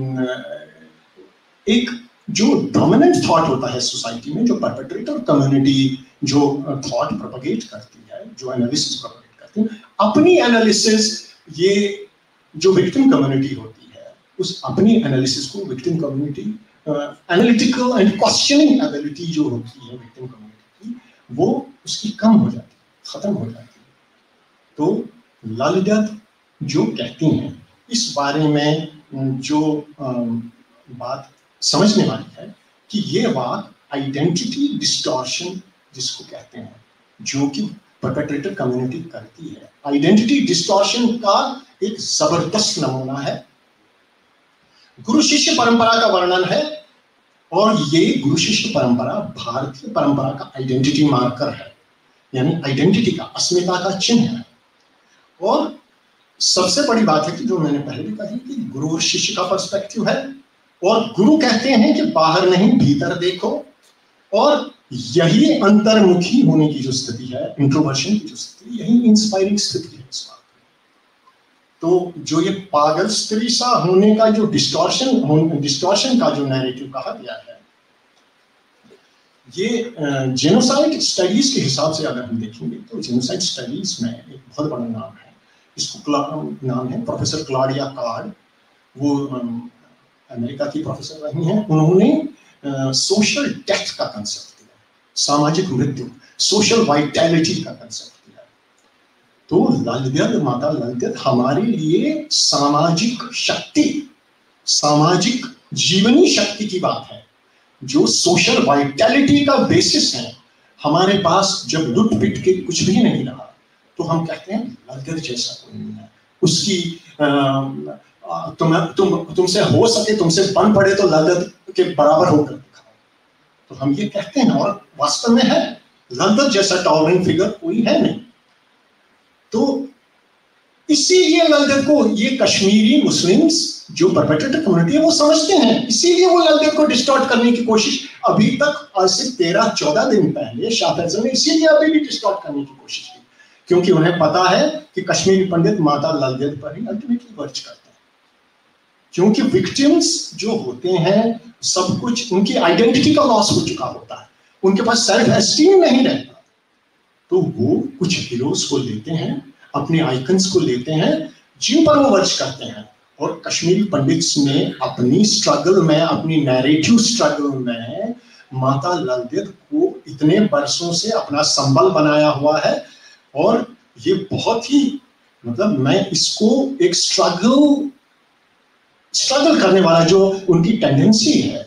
एक जो डोमिनेंट थॉट होता है सोसाइटी में, जो परपेट्रेटर कम्युनिटी जो थॉट प्रोपगेट करती है, जो एनालिसिस प्रोपगेट करती है, अपनी एनालिसिस, ये जो विक्टिम कम्युनिटी होती है, उस अपनी एनालिसिस को victim community analytical and questioning ability जो होती है विक्टिम कम्युनिटी की, वो उसकी कम हो जाती है, खत्म हो जाती है। तो ललित जो कहती हैं इस बारे में जो बात समझने वाली है कि ये बात आइडेंटिटी डिस्टॉर्शन जिसको कहते हैं, जो कि परपेट्रेटर कम्युनिटी करती है, आइडेंटिटी डिस्टॉर्शन का एक जबरदस्त नमूना है। गुरु शिष्य परंपरा का वर्णन है और ये गुरु शिष्य परंपरा भारतीय परंपरा का आइडेंटिटी मार्कर है, यानी आइडेंटिटी का, अस्मिता का चिन्ह है। और सबसे बड़ी बात है कि जो मैंने पहले भी कही कि गुरु और शिष्य का पर्सपेक्टिव है, और गुरु कहते हैं कि बाहर नहीं भीतर देखो, और यही अंतर्मुखी होने की जो स्थिति है, इंट्रोवर्शन की जो स्थिति, यही इंस्पायरिंग स्थिति है इस बात। तो जो ये पागल स्त्री सा होने का जो डिस्टॉर्शन डिस्टॉर्शन का जो नैरेटिव कहा गया है, ये जेनोसाइड स्टडीज के हिसाब से अगर हम देखेंगे तो जेनोसाइड स्टडीज में एक बहुत बड़ा नाम है, इसको नाम है प्रोफेसर क्लॉडिया कार्ड। वो अमेरिका की प्रोफेसर रही हैं, उन्होंने सोशल डेथ का कंसेप्ट दिया, सामाजिक मृत्यु, सोशल वाइटैलिटी का कंसेप्ट दिया। तो ललगद, माता ललगद हमारे लिए सामाजिक शक्ति, सामाजिक जीवनी शक्ति की बात है, जो सोशल वाइटैलिटी का बेसिस है। हमारे पास जब लुट पिट के कुछ भी नहीं रहा तो हम कहते हैं ललगद जैसा कोई नहीं है, उसकी तुम तुम तुमसे हो सके, तुमसे बन पड़े तो ललगद के बराबर होकर दिखाओ। तो हम ये कहते हैं और वास्तव में है, ललगद जैसा टॉवरिंग फिगर कोई है नहीं। तो इसीलिए ललगद को ये कश्मीरी मुस्लिम्स जो परपेट्रेटर कम्युनिटी है वो समझते हैं, इसीलिए वो ललगद को डिस्टॉर्ट करने की कोशिश अभी तक, आज से तेरह चौदह दिन पहले शाह फैसल ने इसीलिए अभी भी डिस्टॉर्ट करने की कोशिश की, क्योंकि उन्हें पता है कि कश्मीरी पंडित माता ललगद पर ही अल्टीमेटली वर्च करते हैं। क्योंकि विक्टिम्स जो होते हैं, सब कुछ उनकी आइडेंटिटी का लॉस हो चुका होता है, उनके पास सेल्फ एस्टीम नहीं रहता, तो वो कुछ हीरोज को लेते हैं, अपने आइकन्स को लेते हैं, जिन पर वो वर्च करते हैं। और कश्मीरी पंडित्स ने अपनी स्ट्रगल में, अपनी नैरेटिव स्ट्रगल में माता ललगद को इतने बरसों से अपना संबल बनाया हुआ है। और ये बहुत ही, मतलब मैं इसको एक स्ट्रगल स्ट्रगल करने वाला जो उनकी टेंडेंसी है,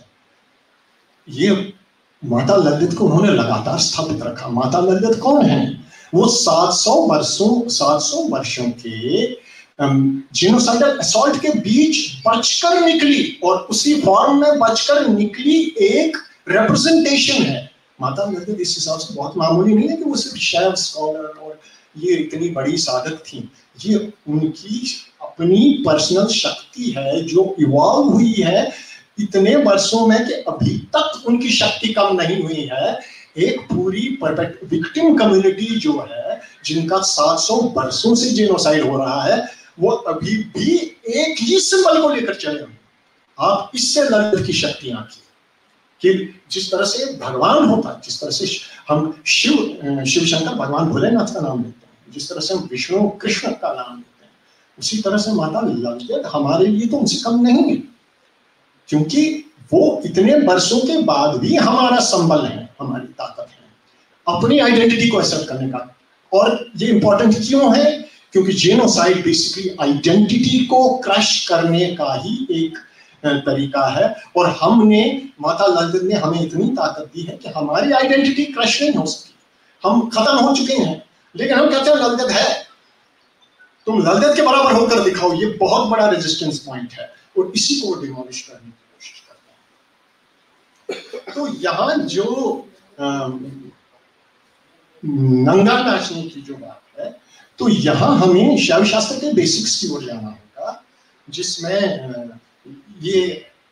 ये माता ललगद को उन्होंने लगातार स्थापित रखा। माता ललगद कौन है? वो सात सौ वर्षों सात सौ वर्षों के जेनोसाइडल असॉल्ट के बीच बचकर निकली, और उसी फॉर्म में बचकर निकली एक रिप्रेजेंटेशन है। माता ललगद इस हिसाब से बहुत मामूली नहीं है कि वो सिर्फ शायद स्कॉलर और ये इतनी बड़ी साधक थी, ये उनकी अपनी पर्सनल शक्ति है जो इवॉल्व हुई है इतने वर्षों में कि अभी तक उनकी शक्ति कम नहीं हुई है। एक पूरी परफेक्ट विक्टिम कम्युनिटी जो है, जिनका सात सौ वर्षों से जेनोसाइड हो रहा है, वो अभी भी एक ही सिंबल को लेकर चले हुए। आप इससे ललगद की शक्ति आंकी कि जिस तरह से भगवान होता है, जिस तरह से हम शिव शिव शंकर भगवान भोलेनाथ का नाम लेते हैं, जिस तरह से हम विष्णु कृष्ण का नाम लेते हैं, उसी तरह से माता ललगद हमारे लिए तो उनसे कम नहीं है, क्योंकि वो इतने वर्षों के बाद भी हमारा संबल है, हमारी ताकत है अपनी आइडेंटिटी को असर्ट करने का। और ये इंपॉर्टेंट क्यों है? क्योंकि जेनोसाइड बेसिकली आइडेंटिटी को क्रश करने का ही एक तरीका है, और हमने, माता ललगद ने हमें इतनी ताकत दी है कि हमारी आइडेंटिटी क्रश नहीं हो सकती। हम खत्म हो चुके हैं, लेकिन हम कहते हैं ललगद है, तुम ललगद के बराबर होकर दिखाओ। ये बहुत बड़ा रेजिस्टेंस पॉइंट है, और इसी को डिमोलिश करने की कोशिश करते हैं। तो यहाँ जो नंगा नाचने की जो बात है, तो यहाँ हमें शैव शास्त्र के बेसिक्स की ओर जाना होगा, जिसमें ये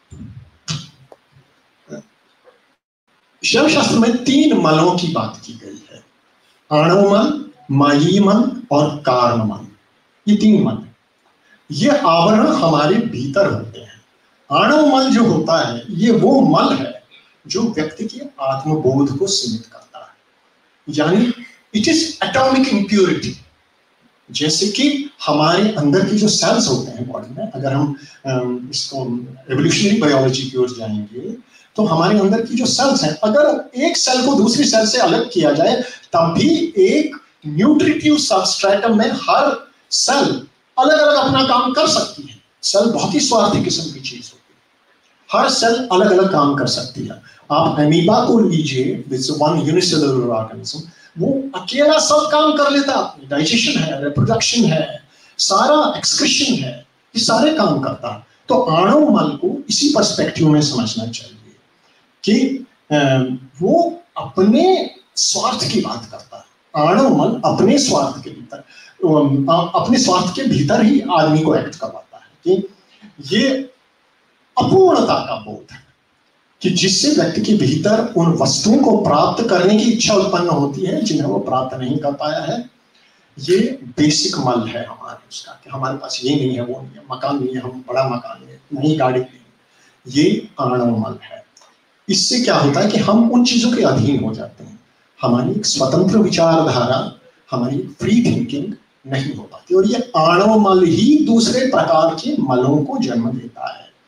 शैव शास्त्र में तीन मलों की बात की गई है, आणव मल, मायी मल और कारण मल। ये तीन मल, ये आवरण हमारे भीतर होते हैं। आणव मल जो होता है, ये वो मल है जो व्यक्ति के आत्मबोध को सीमित करता है, यानी इट इज एटॉमिक इम्प्योरिटी। जैसे कि हमारे अंदर की जो सेल्स होते हैं बॉडी में, अगर हम इसको एवोल्यूशनरी बायोलॉजी की ओर जाएंगे, तो हमारे अंदर की जो सेल्स हैं, अगर एक सेल को दूसरी सेल से अलग किया जाए, तब भी एक न्यूट्रिटिव सबस्ट्रेटम में हर सेल अलग अलग अपना काम कर सकती है। सेल बहुत ही स्वार्थी किस्म की चीज होती है, हर सेल अलग अलग काम कर सकती है। आप एमीबा को लीजिए, दिस वन यूनिसेलुलर ऑर्गेनिज्म, वो अकेला सब काम कर लेता है, डाइजेशन है, रिप्रोडक्शन है, सारा एक्सक्रीशन है, ये सारे काम करता है। तो आणव मल को इसी पर्सपेक्टिव में समझना चाहिए कि वो अपने स्वार्थ की बात करता है। आणव मल अपने स्वार्थ के भीतर, अपने स्वार्थ के भीतर ही आदमी को एक्ट करवाता है कि ये अपूर्णता का बोध है, कि जिससे व्यक्ति के भीतर उन वस्तुओं को प्राप्त करने की इच्छा उत्पन्न होती है जिन्हें वो प्राप्त नहीं कर पाया है। ये बेसिक मल है हमारे उसका, कि हमारे पास ये नहीं है, वो नहीं है, मकान नहीं है, हम बड़ा मकान नहीं है, नई गाड़ी नहीं, ये आणव मल है। इससे क्या होता है कि हम उन चीजों के अधीन हो जाते हैं, हमारी एक स्वतंत्र विचारधारा, हमारी फ्री थिंकिंग नहीं हो पाती, और ये आणव मल ही दूसरे प्रकार के मलों को जन्म देता है।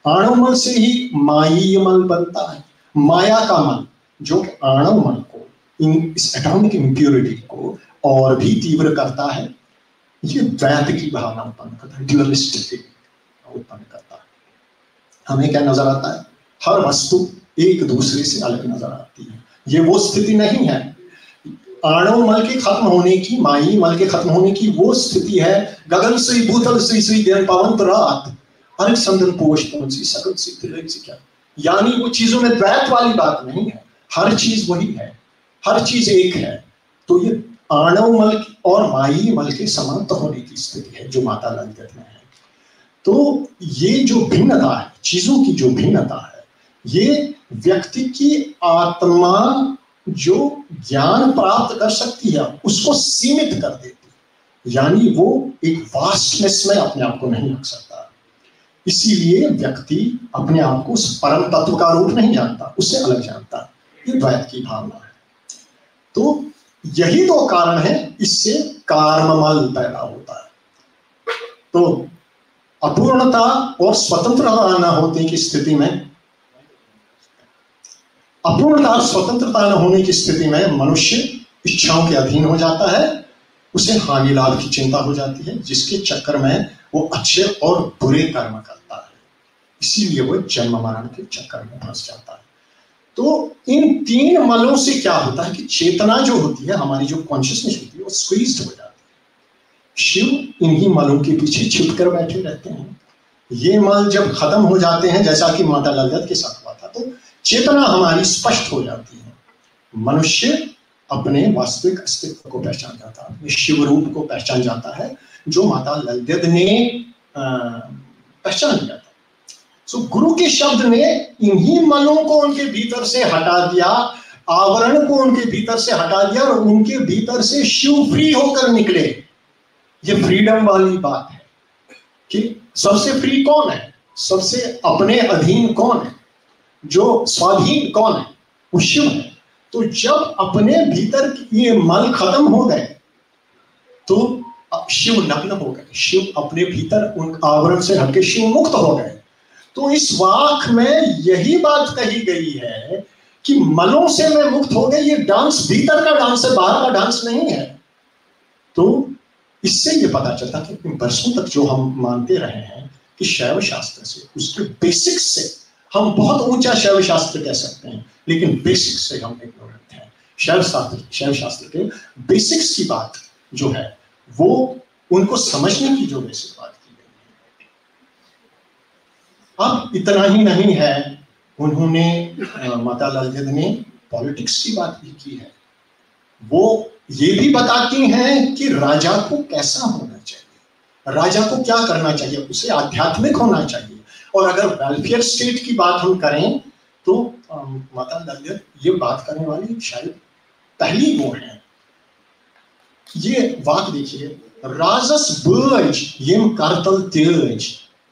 आणवमल से ही मायी मल बनता है। माया का मल जो आणवमल को, इन इस एटॉमिक इम्प्योरिटी को और भी तीव्र करता है, ये द्वैत की भावना उत्पन्न करता है, ड्यूअलिस्टिक उत्पन्न करता है। हमें क्या नजर आता है? हर वस्तु एक दूसरे से अलग नजर आती है। ये वो स्थिति नहीं है। आणव मल के खत्म होने की, माई मल के खत्म होने की वो स्थिति है गगन से भूतल से श्री दिन पवंत रात अनेक संदन पोष तुलसी सकल सी तिलक सी क्या, यानी वो चीजों में द्वैत वाली बात नहीं है। हर चीज वही है, हर चीज एक है। तो ये आणव मल और माई मल के समांत होने की स्थिति है जो माता ललित में है। तो ये जो भिन्नता है, चीजों की जो भिन्नता है, ये व्यक्ति की आत्मा जो ज्ञान प्राप्त कर सकती है उसको सीमित कर देती है, यानी वो एक वास्टनेस में अपने आप को नहीं रख सकता। इसीलिए व्यक्ति अपने आप को उस परम तत्व का रूप नहीं जानता, उससे अलग जानता है। ये द्वैत की भावना है। तो यही दो कारण है, इससे कार्ममल पैदा होता है। तो अपूर्णता और स्वतंत्रता न होने की स्थिति में, अपूर्णता और स्वतंत्रता न होने की स्थिति में मनुष्य इच्छाओं के अधीन हो जाता है, उसे हानि लाभ की चिंता हो जाती है, जिसके चक्कर में वो अच्छे और बुरे कर्म करता है। इसीलिए वो जन्म मरण के चक्कर में फंस जाता है। तो इन तीन मलों से क्या होता है कि चेतना जो होती है, हमारी जो कॉन्शियसनेस होती है, वो स्क्वीज्ड हो जाती है। शिव इन्हीं मलों के पीछे छिप कर बैठे रहते हैं। ये मल जब खत्म हो जाते हैं, जैसा कि माता ललित के साथ हुआ था, तो चेतना हमारी स्पष्ट हो जाती है। मनुष्य अपने वास्तविक अस्तित्व को पहचान जाता है, अपने शिव रूप को पहचान जाता है, जो माता ललित ने पहचान लिया था। सो गुरु के शब्द ने इन्हीं मलों को उनके भीतर से हटा दिया, आवरण को उनके भीतर से हटा दिया और उनके भीतर से शिव फ्री होकर निकले। ये फ्रीडम वाली बात है कि सबसे फ्री कौन है, सबसे अपने अधीन कौन है, जो स्वाधीन कौन है, वो शिव है। तो जब अपने भीतर ये मल खत्म हो गए तो शिव नग्न हो गए, शिव अपने भीतर उन आवरण से हटके शिव मुक्त हो गए। तो इस वाक में यही बात कही गई है कि मलों से मैं मुक्त हो गए। ये डांस भीतर का डांस है, बाहर का डांस नहीं है। तो इससे ये पता चलता कि इन वर्षों तक जो हम मानते रहे हैं कि शैव शास्त्र से, उसके बेसिक्स से हम बहुत ऊंचा शैव शास्त्र कह सकते हैं, लेकिन बेसिक्स से हम इग्नोरेंट हैं। शैव शास्त्र शैव शास्त्र के बेसिक्स की बात जो है, वो उनको समझने की जो बेसिक बात की गई है। अब इतना ही नहीं है, उन्होंने माता ललित ने पॉलिटिक्स की बात भी की है। वो ये भी बताती हैं कि राजा को कैसा होना चाहिए, राजा को क्या करना चाहिए, उसे आध्यात्मिक होना चाहिए। और अगर वेलफेयर स्टेट की बात हम करें तो माता ललित ये बात करने वाली शायद पहली वो है। ये वाक देखिए, राजस बर्ज यम करतल तेज।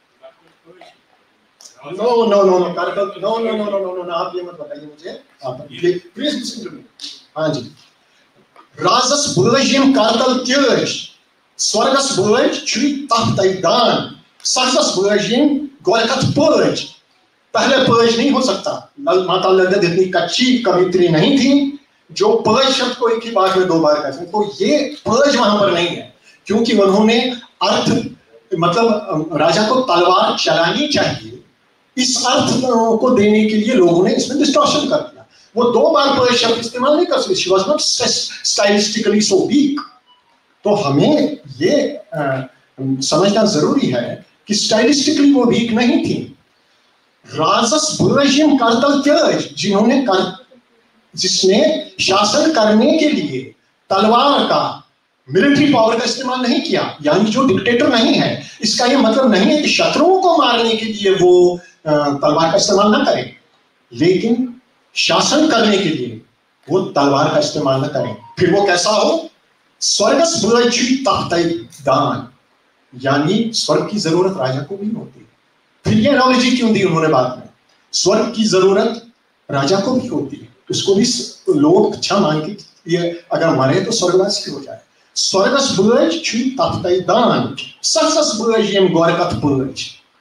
नो नो नो नो करतल no no no no no no आप ये मत बताइए मुझे, आप प्लीज लिसन टू मी। हाँ जी, राजस बर्ज यम करतल तेज, स्वर्गस बर्ज छुई तख्तैदान, सक्सस बर्ज यम गोलकत पर्ज। पहले पर्ज नहीं हो सकता। माता ललित इतनी कच्ची कवित्री नहीं थी जो पर्ज शब्द को एक ही बार में दो बार कर सकते। तो ये पर्ज वहां पर नहीं है, क्योंकि उन्होंने अर्थ, मतलब राजा को तलवार चलानी चाहिए, इस अर्थ को देने के लिए लोगों ने इसमें डिस्टॉर्शन कर दिया। वो दो बार पर्ज शब्द इस्तेमाल नहीं कर सकते। She was not stylistically so weak. तो हमें ये आ, समझना जरूरी है कि स्टाइलिस्टिकली वो वीक नहीं थी। राजस बुर्जियम करतल तेज, जिन्होंने कर जिसने शासन करने के लिए तलवार का, मिलिट्री पावर का इस्तेमाल नहीं किया, यानी जो डिक्टेटर नहीं है। इसका ये मतलब नहीं है कि शत्रुओं को मारने के लिए वो तलवार का इस्तेमाल ना करे, लेकिन शासन करने के लिए वो तलवार का इस्तेमाल ना करें। फिर वो कैसा हो, स्वर्गस बुर्जी तख्तैदान, यानी स्वर्ग की जरूरत राजा को भी होती है। फिर ये एनालॉजी क्यों दी उन्होंने बाद में, स्वर्ग की जरूरत राजा को भी होती है, उसको भी लोग अच्छा मान के ये अगर मरे तो स्वर्गवासी हो जाए। स्वर्गस बुर्ज छुई तख्तैदान, सक्सस बुर्ज यम गोरकत बुर्ज।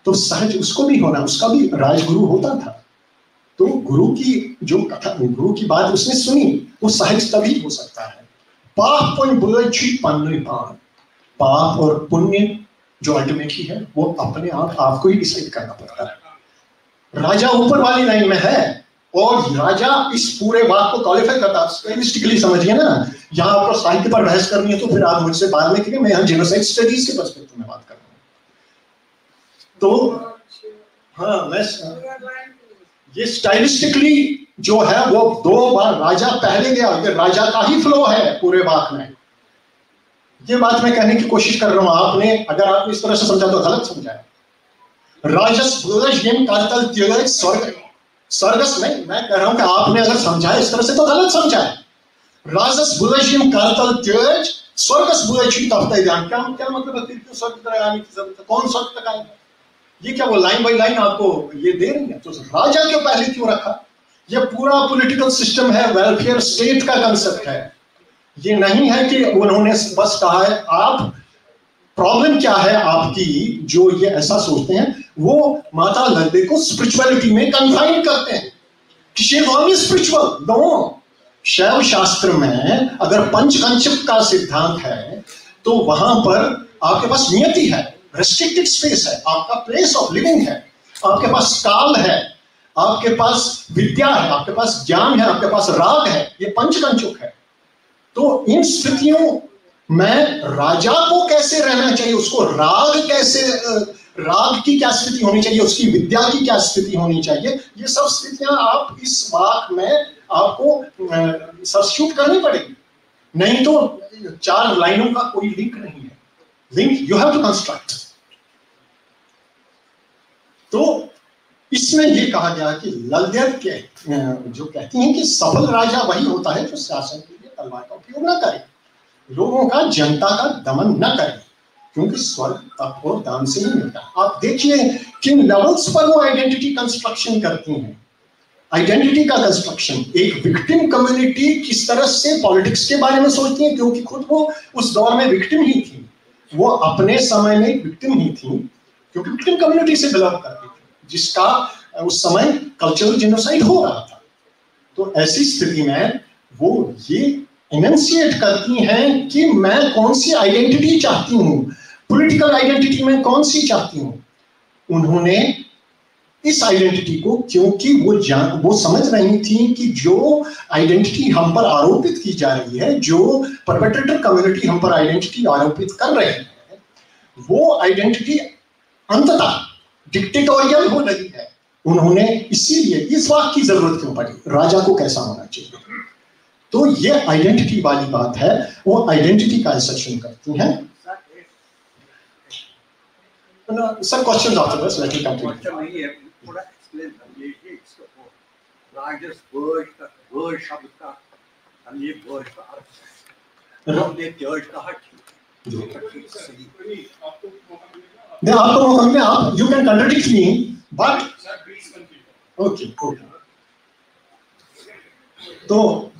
तो सहज उसको भी होना, उसका भी राजगुरु होता था। तो गुरु की जो कथा, गुरु की बात उसने सुनी, वो सहज तभी हो सकता है। पाप पाप पाप और पुण्य जो अल्टीमेटली है वो अपने आप आपको ही डिसाइड करना पड़ता है। राजा ऊपर वाली लाइन में है और राजा इस पूरे बात को क्वालिफाई करता है। स्टैटिस्टिकली समझिए ना, यहाँ आपको साहित्य पर बहस करनी है तो फिर आप मुझसे बाद में करिए, मैं यहाँ जेनोसाइड स्टडीज के पर्सपेक्टिव में बात कर रहा हूँ। तो हाँ, मैं ये स्टाइलिस्टिकली जो है वो दो बार राजा पहले गया, ये राजा का ही फ्लो है पूरे वाक में। ये बात मैं कहने की कोशिश कर रहा हूं, आपने अगर आपने इस तरह से समझा तो गलत समझा है। राजस स्वर्ग स्वर्गस नहीं, मैं कह रहा हूं कि आपने अगर समझा है इस तरह से तो गलत समझा है। राजस बुलशिम कातल त्यज स्वर्गस बुलशिम तफ्ते ध्यान, क्या क्या मतलब है? फिर क्यों स्वर्ग तक आने की जरूरत है? कौन स्वर्ग तक आएगा? ये क्या वो लाइन बाय लाइन आपको ये दे रही है? तो राजा के पहले क्यों रखा? ये पूरा पॉलिटिकल सिस्टम है, वेलफेयर स्टेट का कंसेप्ट है। ये नहीं है कि उन्होंने बस कहा है। आप प्रॉब्लम क्या है आपकी जो ये ऐसा सोचते हैं, वो माता लद्दे को स्पिरिचुअलिटी में कन्फाइन करते हैं कि she is only spiritual. No, Shaiva शास्त्र में अगर पंचकंचक का सिद्धांत है तो वहां पर आपके पास नियति है, रेस्ट्रिक्टेड स्पेस है, आपका प्लेस ऑफ लिविंग है, आपके पास काल है, आपके पास विद्या है, आपके पास ज्ञान है, आपके पास राग है, ये पंचकंचक है। तो इन स्थितियों में राजा को कैसे रहना चाहिए, उसको राग कैसे, राग की क्या स्थिति होनी चाहिए, उसकी विद्या की क्या स्थिति होनी चाहिए, ये सब स्थितियां आप इस वाक में आपको सब्स्टिट्यूट करनी पड़ेगी। नहीं तो चार लाइनों का कोई लिंक नहीं है। Link you have to construct. तो इसमें यह कहा गया कि ललित के जो कहती हैं कि सफल राजा वही होता है जो शासन के लिए तलवार का उपयोग न करे, लोगों का, जनता का दमन न करे, क्योंकि स्वर्ग तप और दान से ही मिलता है। आप देखिए किन लेवल्स पर वो आइडेंटिटी कंस्ट्रक्शन करती हैं। आइडेंटिटी का कंस्ट्रक्शन, एक विक्टिम कम्युनिटी किस तरह से पॉलिटिक्स के बारे में सोचती है, क्योंकि खुद वो उस दौर में विक्टिम ही थी, वो अपने समय में विक्टिम ही थी, क्योंकि विक्टिम कम्युनिटी से बिलोंग करती थी, जिसका उस समय कल्चरल जेनोसाइड हो रहा था। तो ऐसी स्थिति में वो ये एनंसिएट करती हैं कि मैं कौन सी आइडेंटिटी चाहती हूं, पॉलिटिकल आइडेंटिटी में कौन सी चाहती हूं। उन्होंने इस आइडेंटिटी को, क्योंकि वो जान वो समझ रही थी कि जो आइडेंटिटी हम पर आरोपित की जा रही है, जो परपेट्रेटर कम्युनिटी हम पर आइडेंटिटी आरोपित कर रही है, वो आइडेंटिटी अंततः डिक्टेटोरियल हो रही है। उन्होंने इसीलिए इस बात की जरूरत क्यों पड़ी, राजा को कैसा होना चाहिए। तो ये आइडेंटिटी वाली बात है, वो आइडेंटिटी का इंसर्शन करती हैं। Sir question after this, let me continue. थोड़ा एक्सप्लेन करिए इसको, राजस वर्ड का वर्ड शब्द का हम ये वर्ड का अर्थ है, हमने चर्च का हट जो मैं आपको मौका मिले, आप you can contradict me but okay okay. तो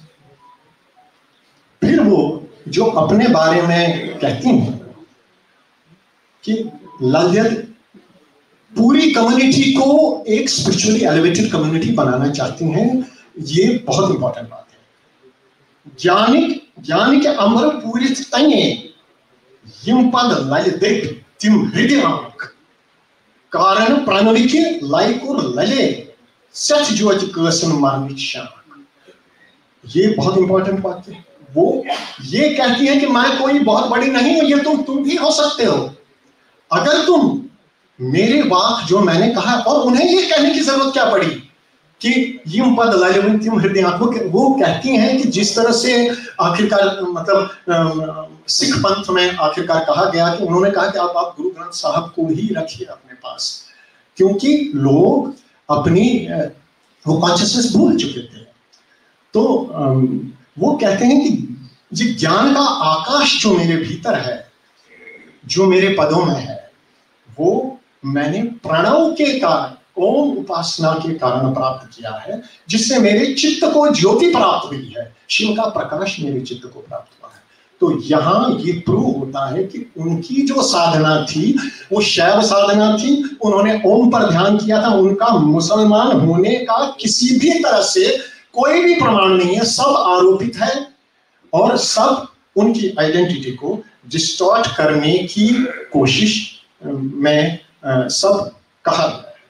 फिर वो जो अपने बारे में कहती हैं कि ललित पूरी कम्युनिटी को एक स्पिरिचुअली एलिवेटेड कम्युनिटी बनाना चाहती हैं, ये बहुत इंपॉर्टेंट बात है। ज्ञानिक ज्ञानी के अमर पूरी तंगे यम पद ललित तिम हृदयांक कारण प्राणलिखे लाइकुर लले सच ज्योत कसन मानित शान। ये बहुत इंपॉर्टेंट बात है। वो ये कहती है कि मैं कोई बहुत बड़ी नहीं हूं, ये तुम तुम भी हो सकते हो अगर तुम मेरे वाक जो मैंने कहा। और उन्हें ये कहने की जरूरत क्या पड़ी कि यूं पद ललित तिम हृदयांक, वो कहती हैं कि जिस तरह से आखिरकार मतलब सिख पंथ में आखिरकार कहा गया कि उन्होंने कहा कि आप आप गुरु ग्रंथ साहब को ही रखिए अपने पास, क्योंकि लोग अपनी वो कॉन्शियसनेस भूल चुके थे। तो वो कहते हैं कि ये ज्ञान का आकाश जो मेरे भीतर है, जो मेरे पदों में है, वो मैंने प्रणव के कारण, ओम उपासना के कारण प्राप्त किया है, जिससे मेरे चित्त को ज्योति प्राप्त हुई है, शिव का प्रकाश मेरे चित्त को प्राप्त हुआ है। तो यहाँ ये प्रूव होता है कि उनकी जो साधना थी वो शैव साधना थी, उन्होंने ओम पर ध्यान किया था, उनका मुसलमान होने का किसी भी तरह से कोई भी प्रमाण नहीं है, सब आरोपित है और सब उनकी आइडेंटिटी को डिस्टॉर्ट करने की कोशिश में सब कहा गया है।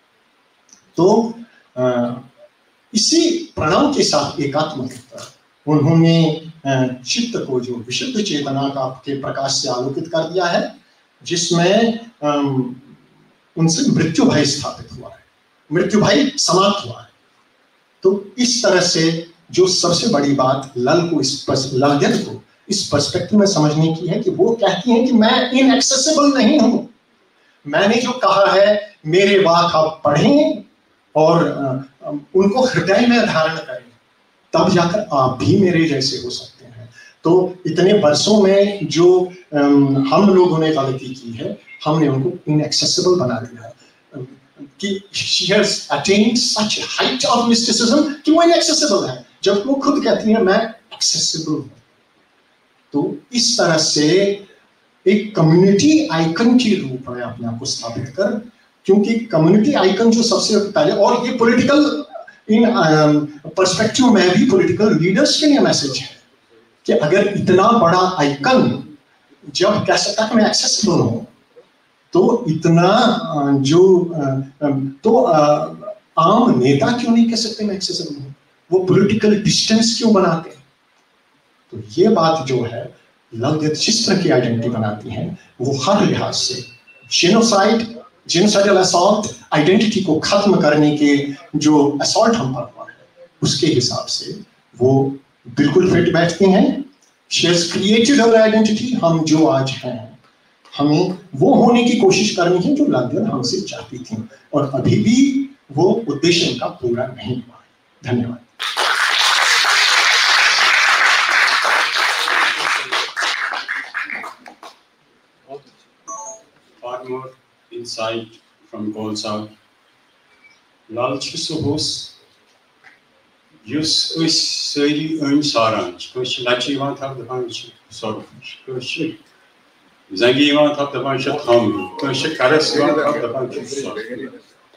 तो आ, इसी प्रणव के साथ एकात्मकता उन्होंने चित्त को जो विशुद्ध चेतना का के प्रकाश से आलोकित कर दिया है, जिसमें उनसे मृत्यु भय स्थापित हुआ है, मृत्यु भय समाप्त हुआ है। तो इस तरह से जो सबसे बड़ी बात लल को इस ललगत को इस पर्सपेक्टिव में समझने की है कि वो कहती हैं कि मैं इनएक्सेसिबल नहीं हूं, मैंने जो कहा है मेरे वाक आप पढ़ें और उनको हृदय में धारण करें, तब जाकर आप भी मेरे जैसे हो सकते हैं। तो इतने वर्षों में जो हम लोगों ने गलती की है, हमने उनको इनएक्सेसिबल बना दिया है कि she has attained such height of mysticism कि वो इनएक्सेसिबल है, जब वो खुद कहती है मैं एक्सेसिबल हूं। तो इस तरह से एक कम्युनिटी आइकन के रूप में अपने आप को स्थापित कर, क्योंकि कम्युनिटी आइकन जो सबसे पहले, और ये पॉलिटिकल इन पर्सपेक्टिव में भी पॉलिटिकल लीडर्स के लिए मैसेज है कि अगर इतना बड़ा आइकन जब कह सकता है कि मैं एक्सेसिबल हूं, तो इतना जो तो आम नेता क्यों नहीं कह सकते मैं एक्सेसिबल हूं, वो पॉलिटिकल डिस्टेंस क्यों बनाते हैं। तो ये बात जो है ललगत जिस तरह की आइडेंटिटी बनाती है, वो हर लिहाज से जेनोसाइड जेनोसाइडल असॉल्ट आइडेंटिटी को खत्म करने के जो असॉल्ट हम पर हुआ है, उसके हिसाब से वो बिल्कुल फिट बैठती हैं। She has created our identity, हम जो आज हैं हमें वो होने की कोशिश करनी है जो ललगत हमसे चाहती थी, और अभी भी वो उद्देश्य उनका पूरा नहीं हुआ है। धन्यवाद। Far more insight from Golsa. Lalçı sohos, yus us söylü ön saranç. Koş laçı van tab devan çı sormuş. Koş zangi van tab devan çı tam. Koş karas van tab devan çı sormuş.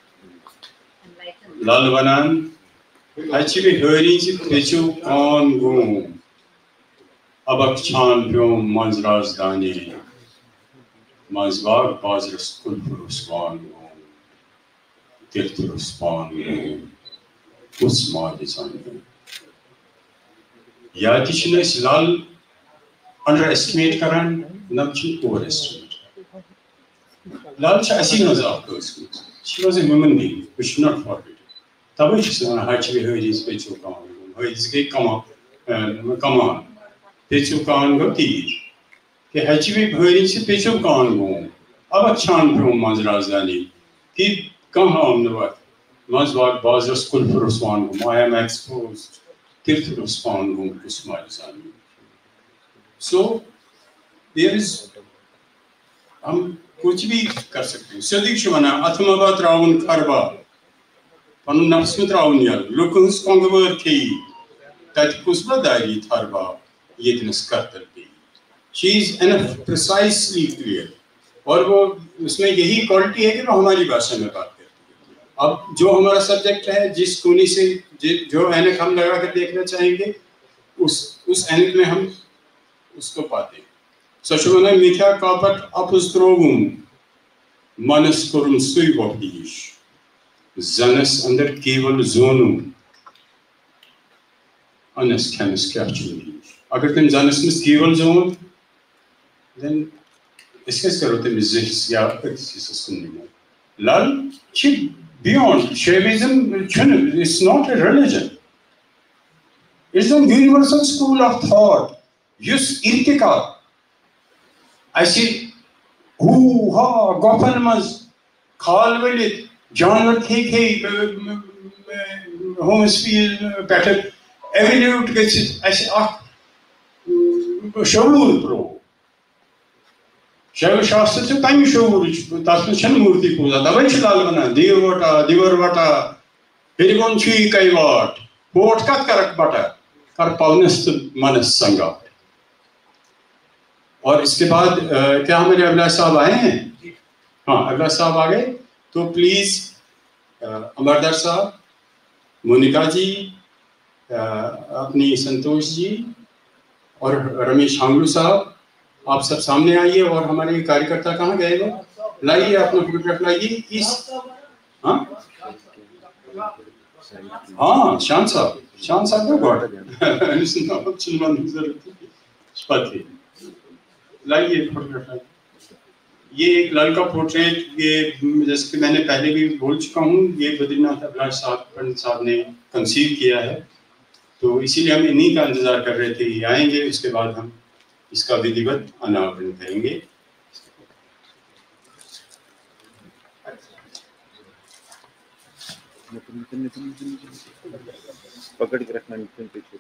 Lal banan haçı bir hörinci peçu kan gum. Abak çan pyom manzraz dani. Mazvar bazı kulpur Osman, Tirtur Osman, Osman design. Ya kişine silal underestimate karan, namçı overestimate. Lal çasi nazar kız. She was a woman being, we should not forget. Tabii ki sana haçı bir höyiz peçu kan, höyiz ke kama, kama, peçu kan gati. कि हचवी भरी से पेचो कान गो अब छान प्रो मज राजधानी कि कहाँ हमने बात मज बात बाज़ स्कूल पर उस्मान गो माया मैक्सपोज तीर्थ उस्मान गो उस्मान जानी so there is हम कुछ भी कर सकते हैं सदी शुमाना अथमबाद राउन करबा पनु नफ्समत राउन यार लोकंस कांगवर की तत्कुस्बा दारी थरबा ये दिनस करतर She is enough precisely clear, और वो उसमें यही क्वालिटी है कि वो हमारी भाषा में बात करती है। अब जो हमारा सब्जेक्ट है, जिस कोनी से जो ऐनक हम लगा कर देखना चाहेंगे, उस उस ऐनक में हम उसको पाते हैं। सचुमना मिथ्या कापट अपुस्त्रोगुम मनस कुरुम सुई वक्तिश जनस अंदर केवल जोनु अनस कैनस क्या चुनी। अगर तुम जनस में केवल जोन then इसके सरोते में जिस या इस सुनने में लाल चिप beyond Shaivism is not a religion, it's a universal school of thought. Yus irtika ऐसी हु हा गफन मज खाल वेलित जानवर थे थे होमस्फीयर पैटर्न एवेल्यूट के ऐसे आख शौर प्रो शैव शास्त्र से तंग शौर तास्म शन मूर्ति पूजा दवाई लाल बना देववटा दिवरवटा हिरगोन छुई कई वाट बोट का करक बटा कर पावनस्त मनस संगा और इसके बाद आ, क्या हमारे अभिलाष साहब आए हैं? हाँ, अभिलाष साहब आ गए तो प्लीज अमरदर साहब, मोनिका जी, आ, अपनी संतोष जी और रमेश हांगलू साहब, आप सब सामने आइए। और हमारे कार्यकर्ता कहाँ गए वो? लाइए अपना फोटोग्राफ लाइए इस। हाँ हाँ, शान साहब, शान साहब को लाइए फोटोग्राफ लाइए। ये एक लड़का पोर्ट्रेट, ये जैसे कि मैंने पहले भी बोल चुका हूँ, ये बद्रीनाथ अभिलाष साहब पंडित साहब ने कंसीव किया है, तो इसीलिए हम इन्हीं का इंतजार कर रहे थे, ये आएंगे, उसके बाद हम इसका विधिवत अनावरण करेंगे। पकड़ के रखना नितिन पीछे।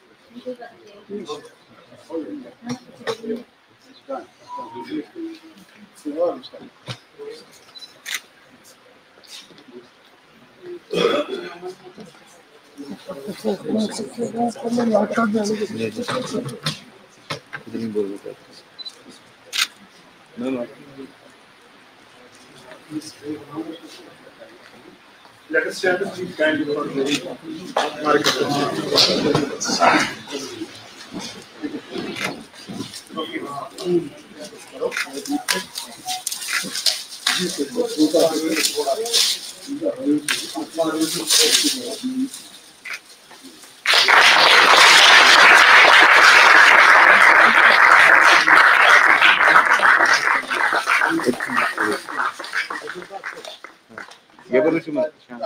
Let us share the three kind for very market. ये बोलो चुमा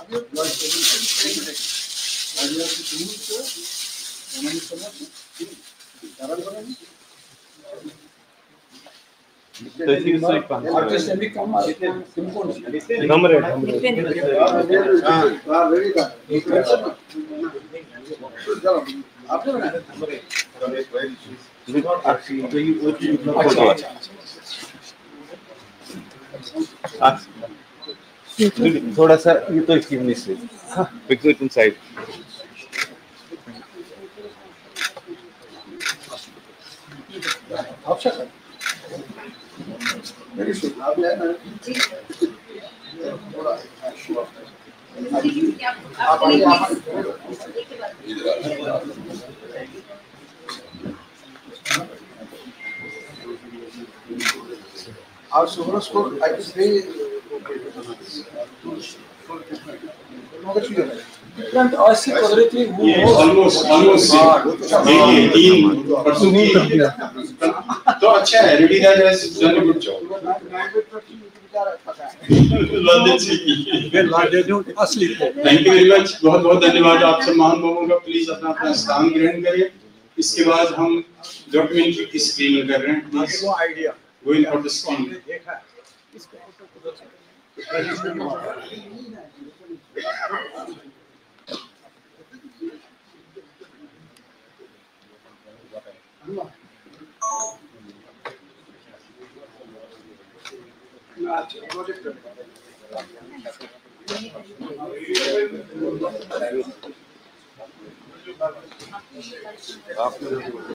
थोड़ा सा ये तो इसकी मिस है। Pick it inside. Very soon. आप ले आना। Our superscore, I can say, different osteoporotically ये almost almost देखिए तीन परसों की तो अच्छा है। Ready that has done a good job. Thank you very much, बहुत बहुत धन्यवाद आप सब महान लोगों का। प्लीज अपना अपना स्थान ग्रहण करें। इसके बाद हम डॉक्यूमेंट्री की स्क्रीनिंग कर रहे हैं। Please idea go in for the screening. आप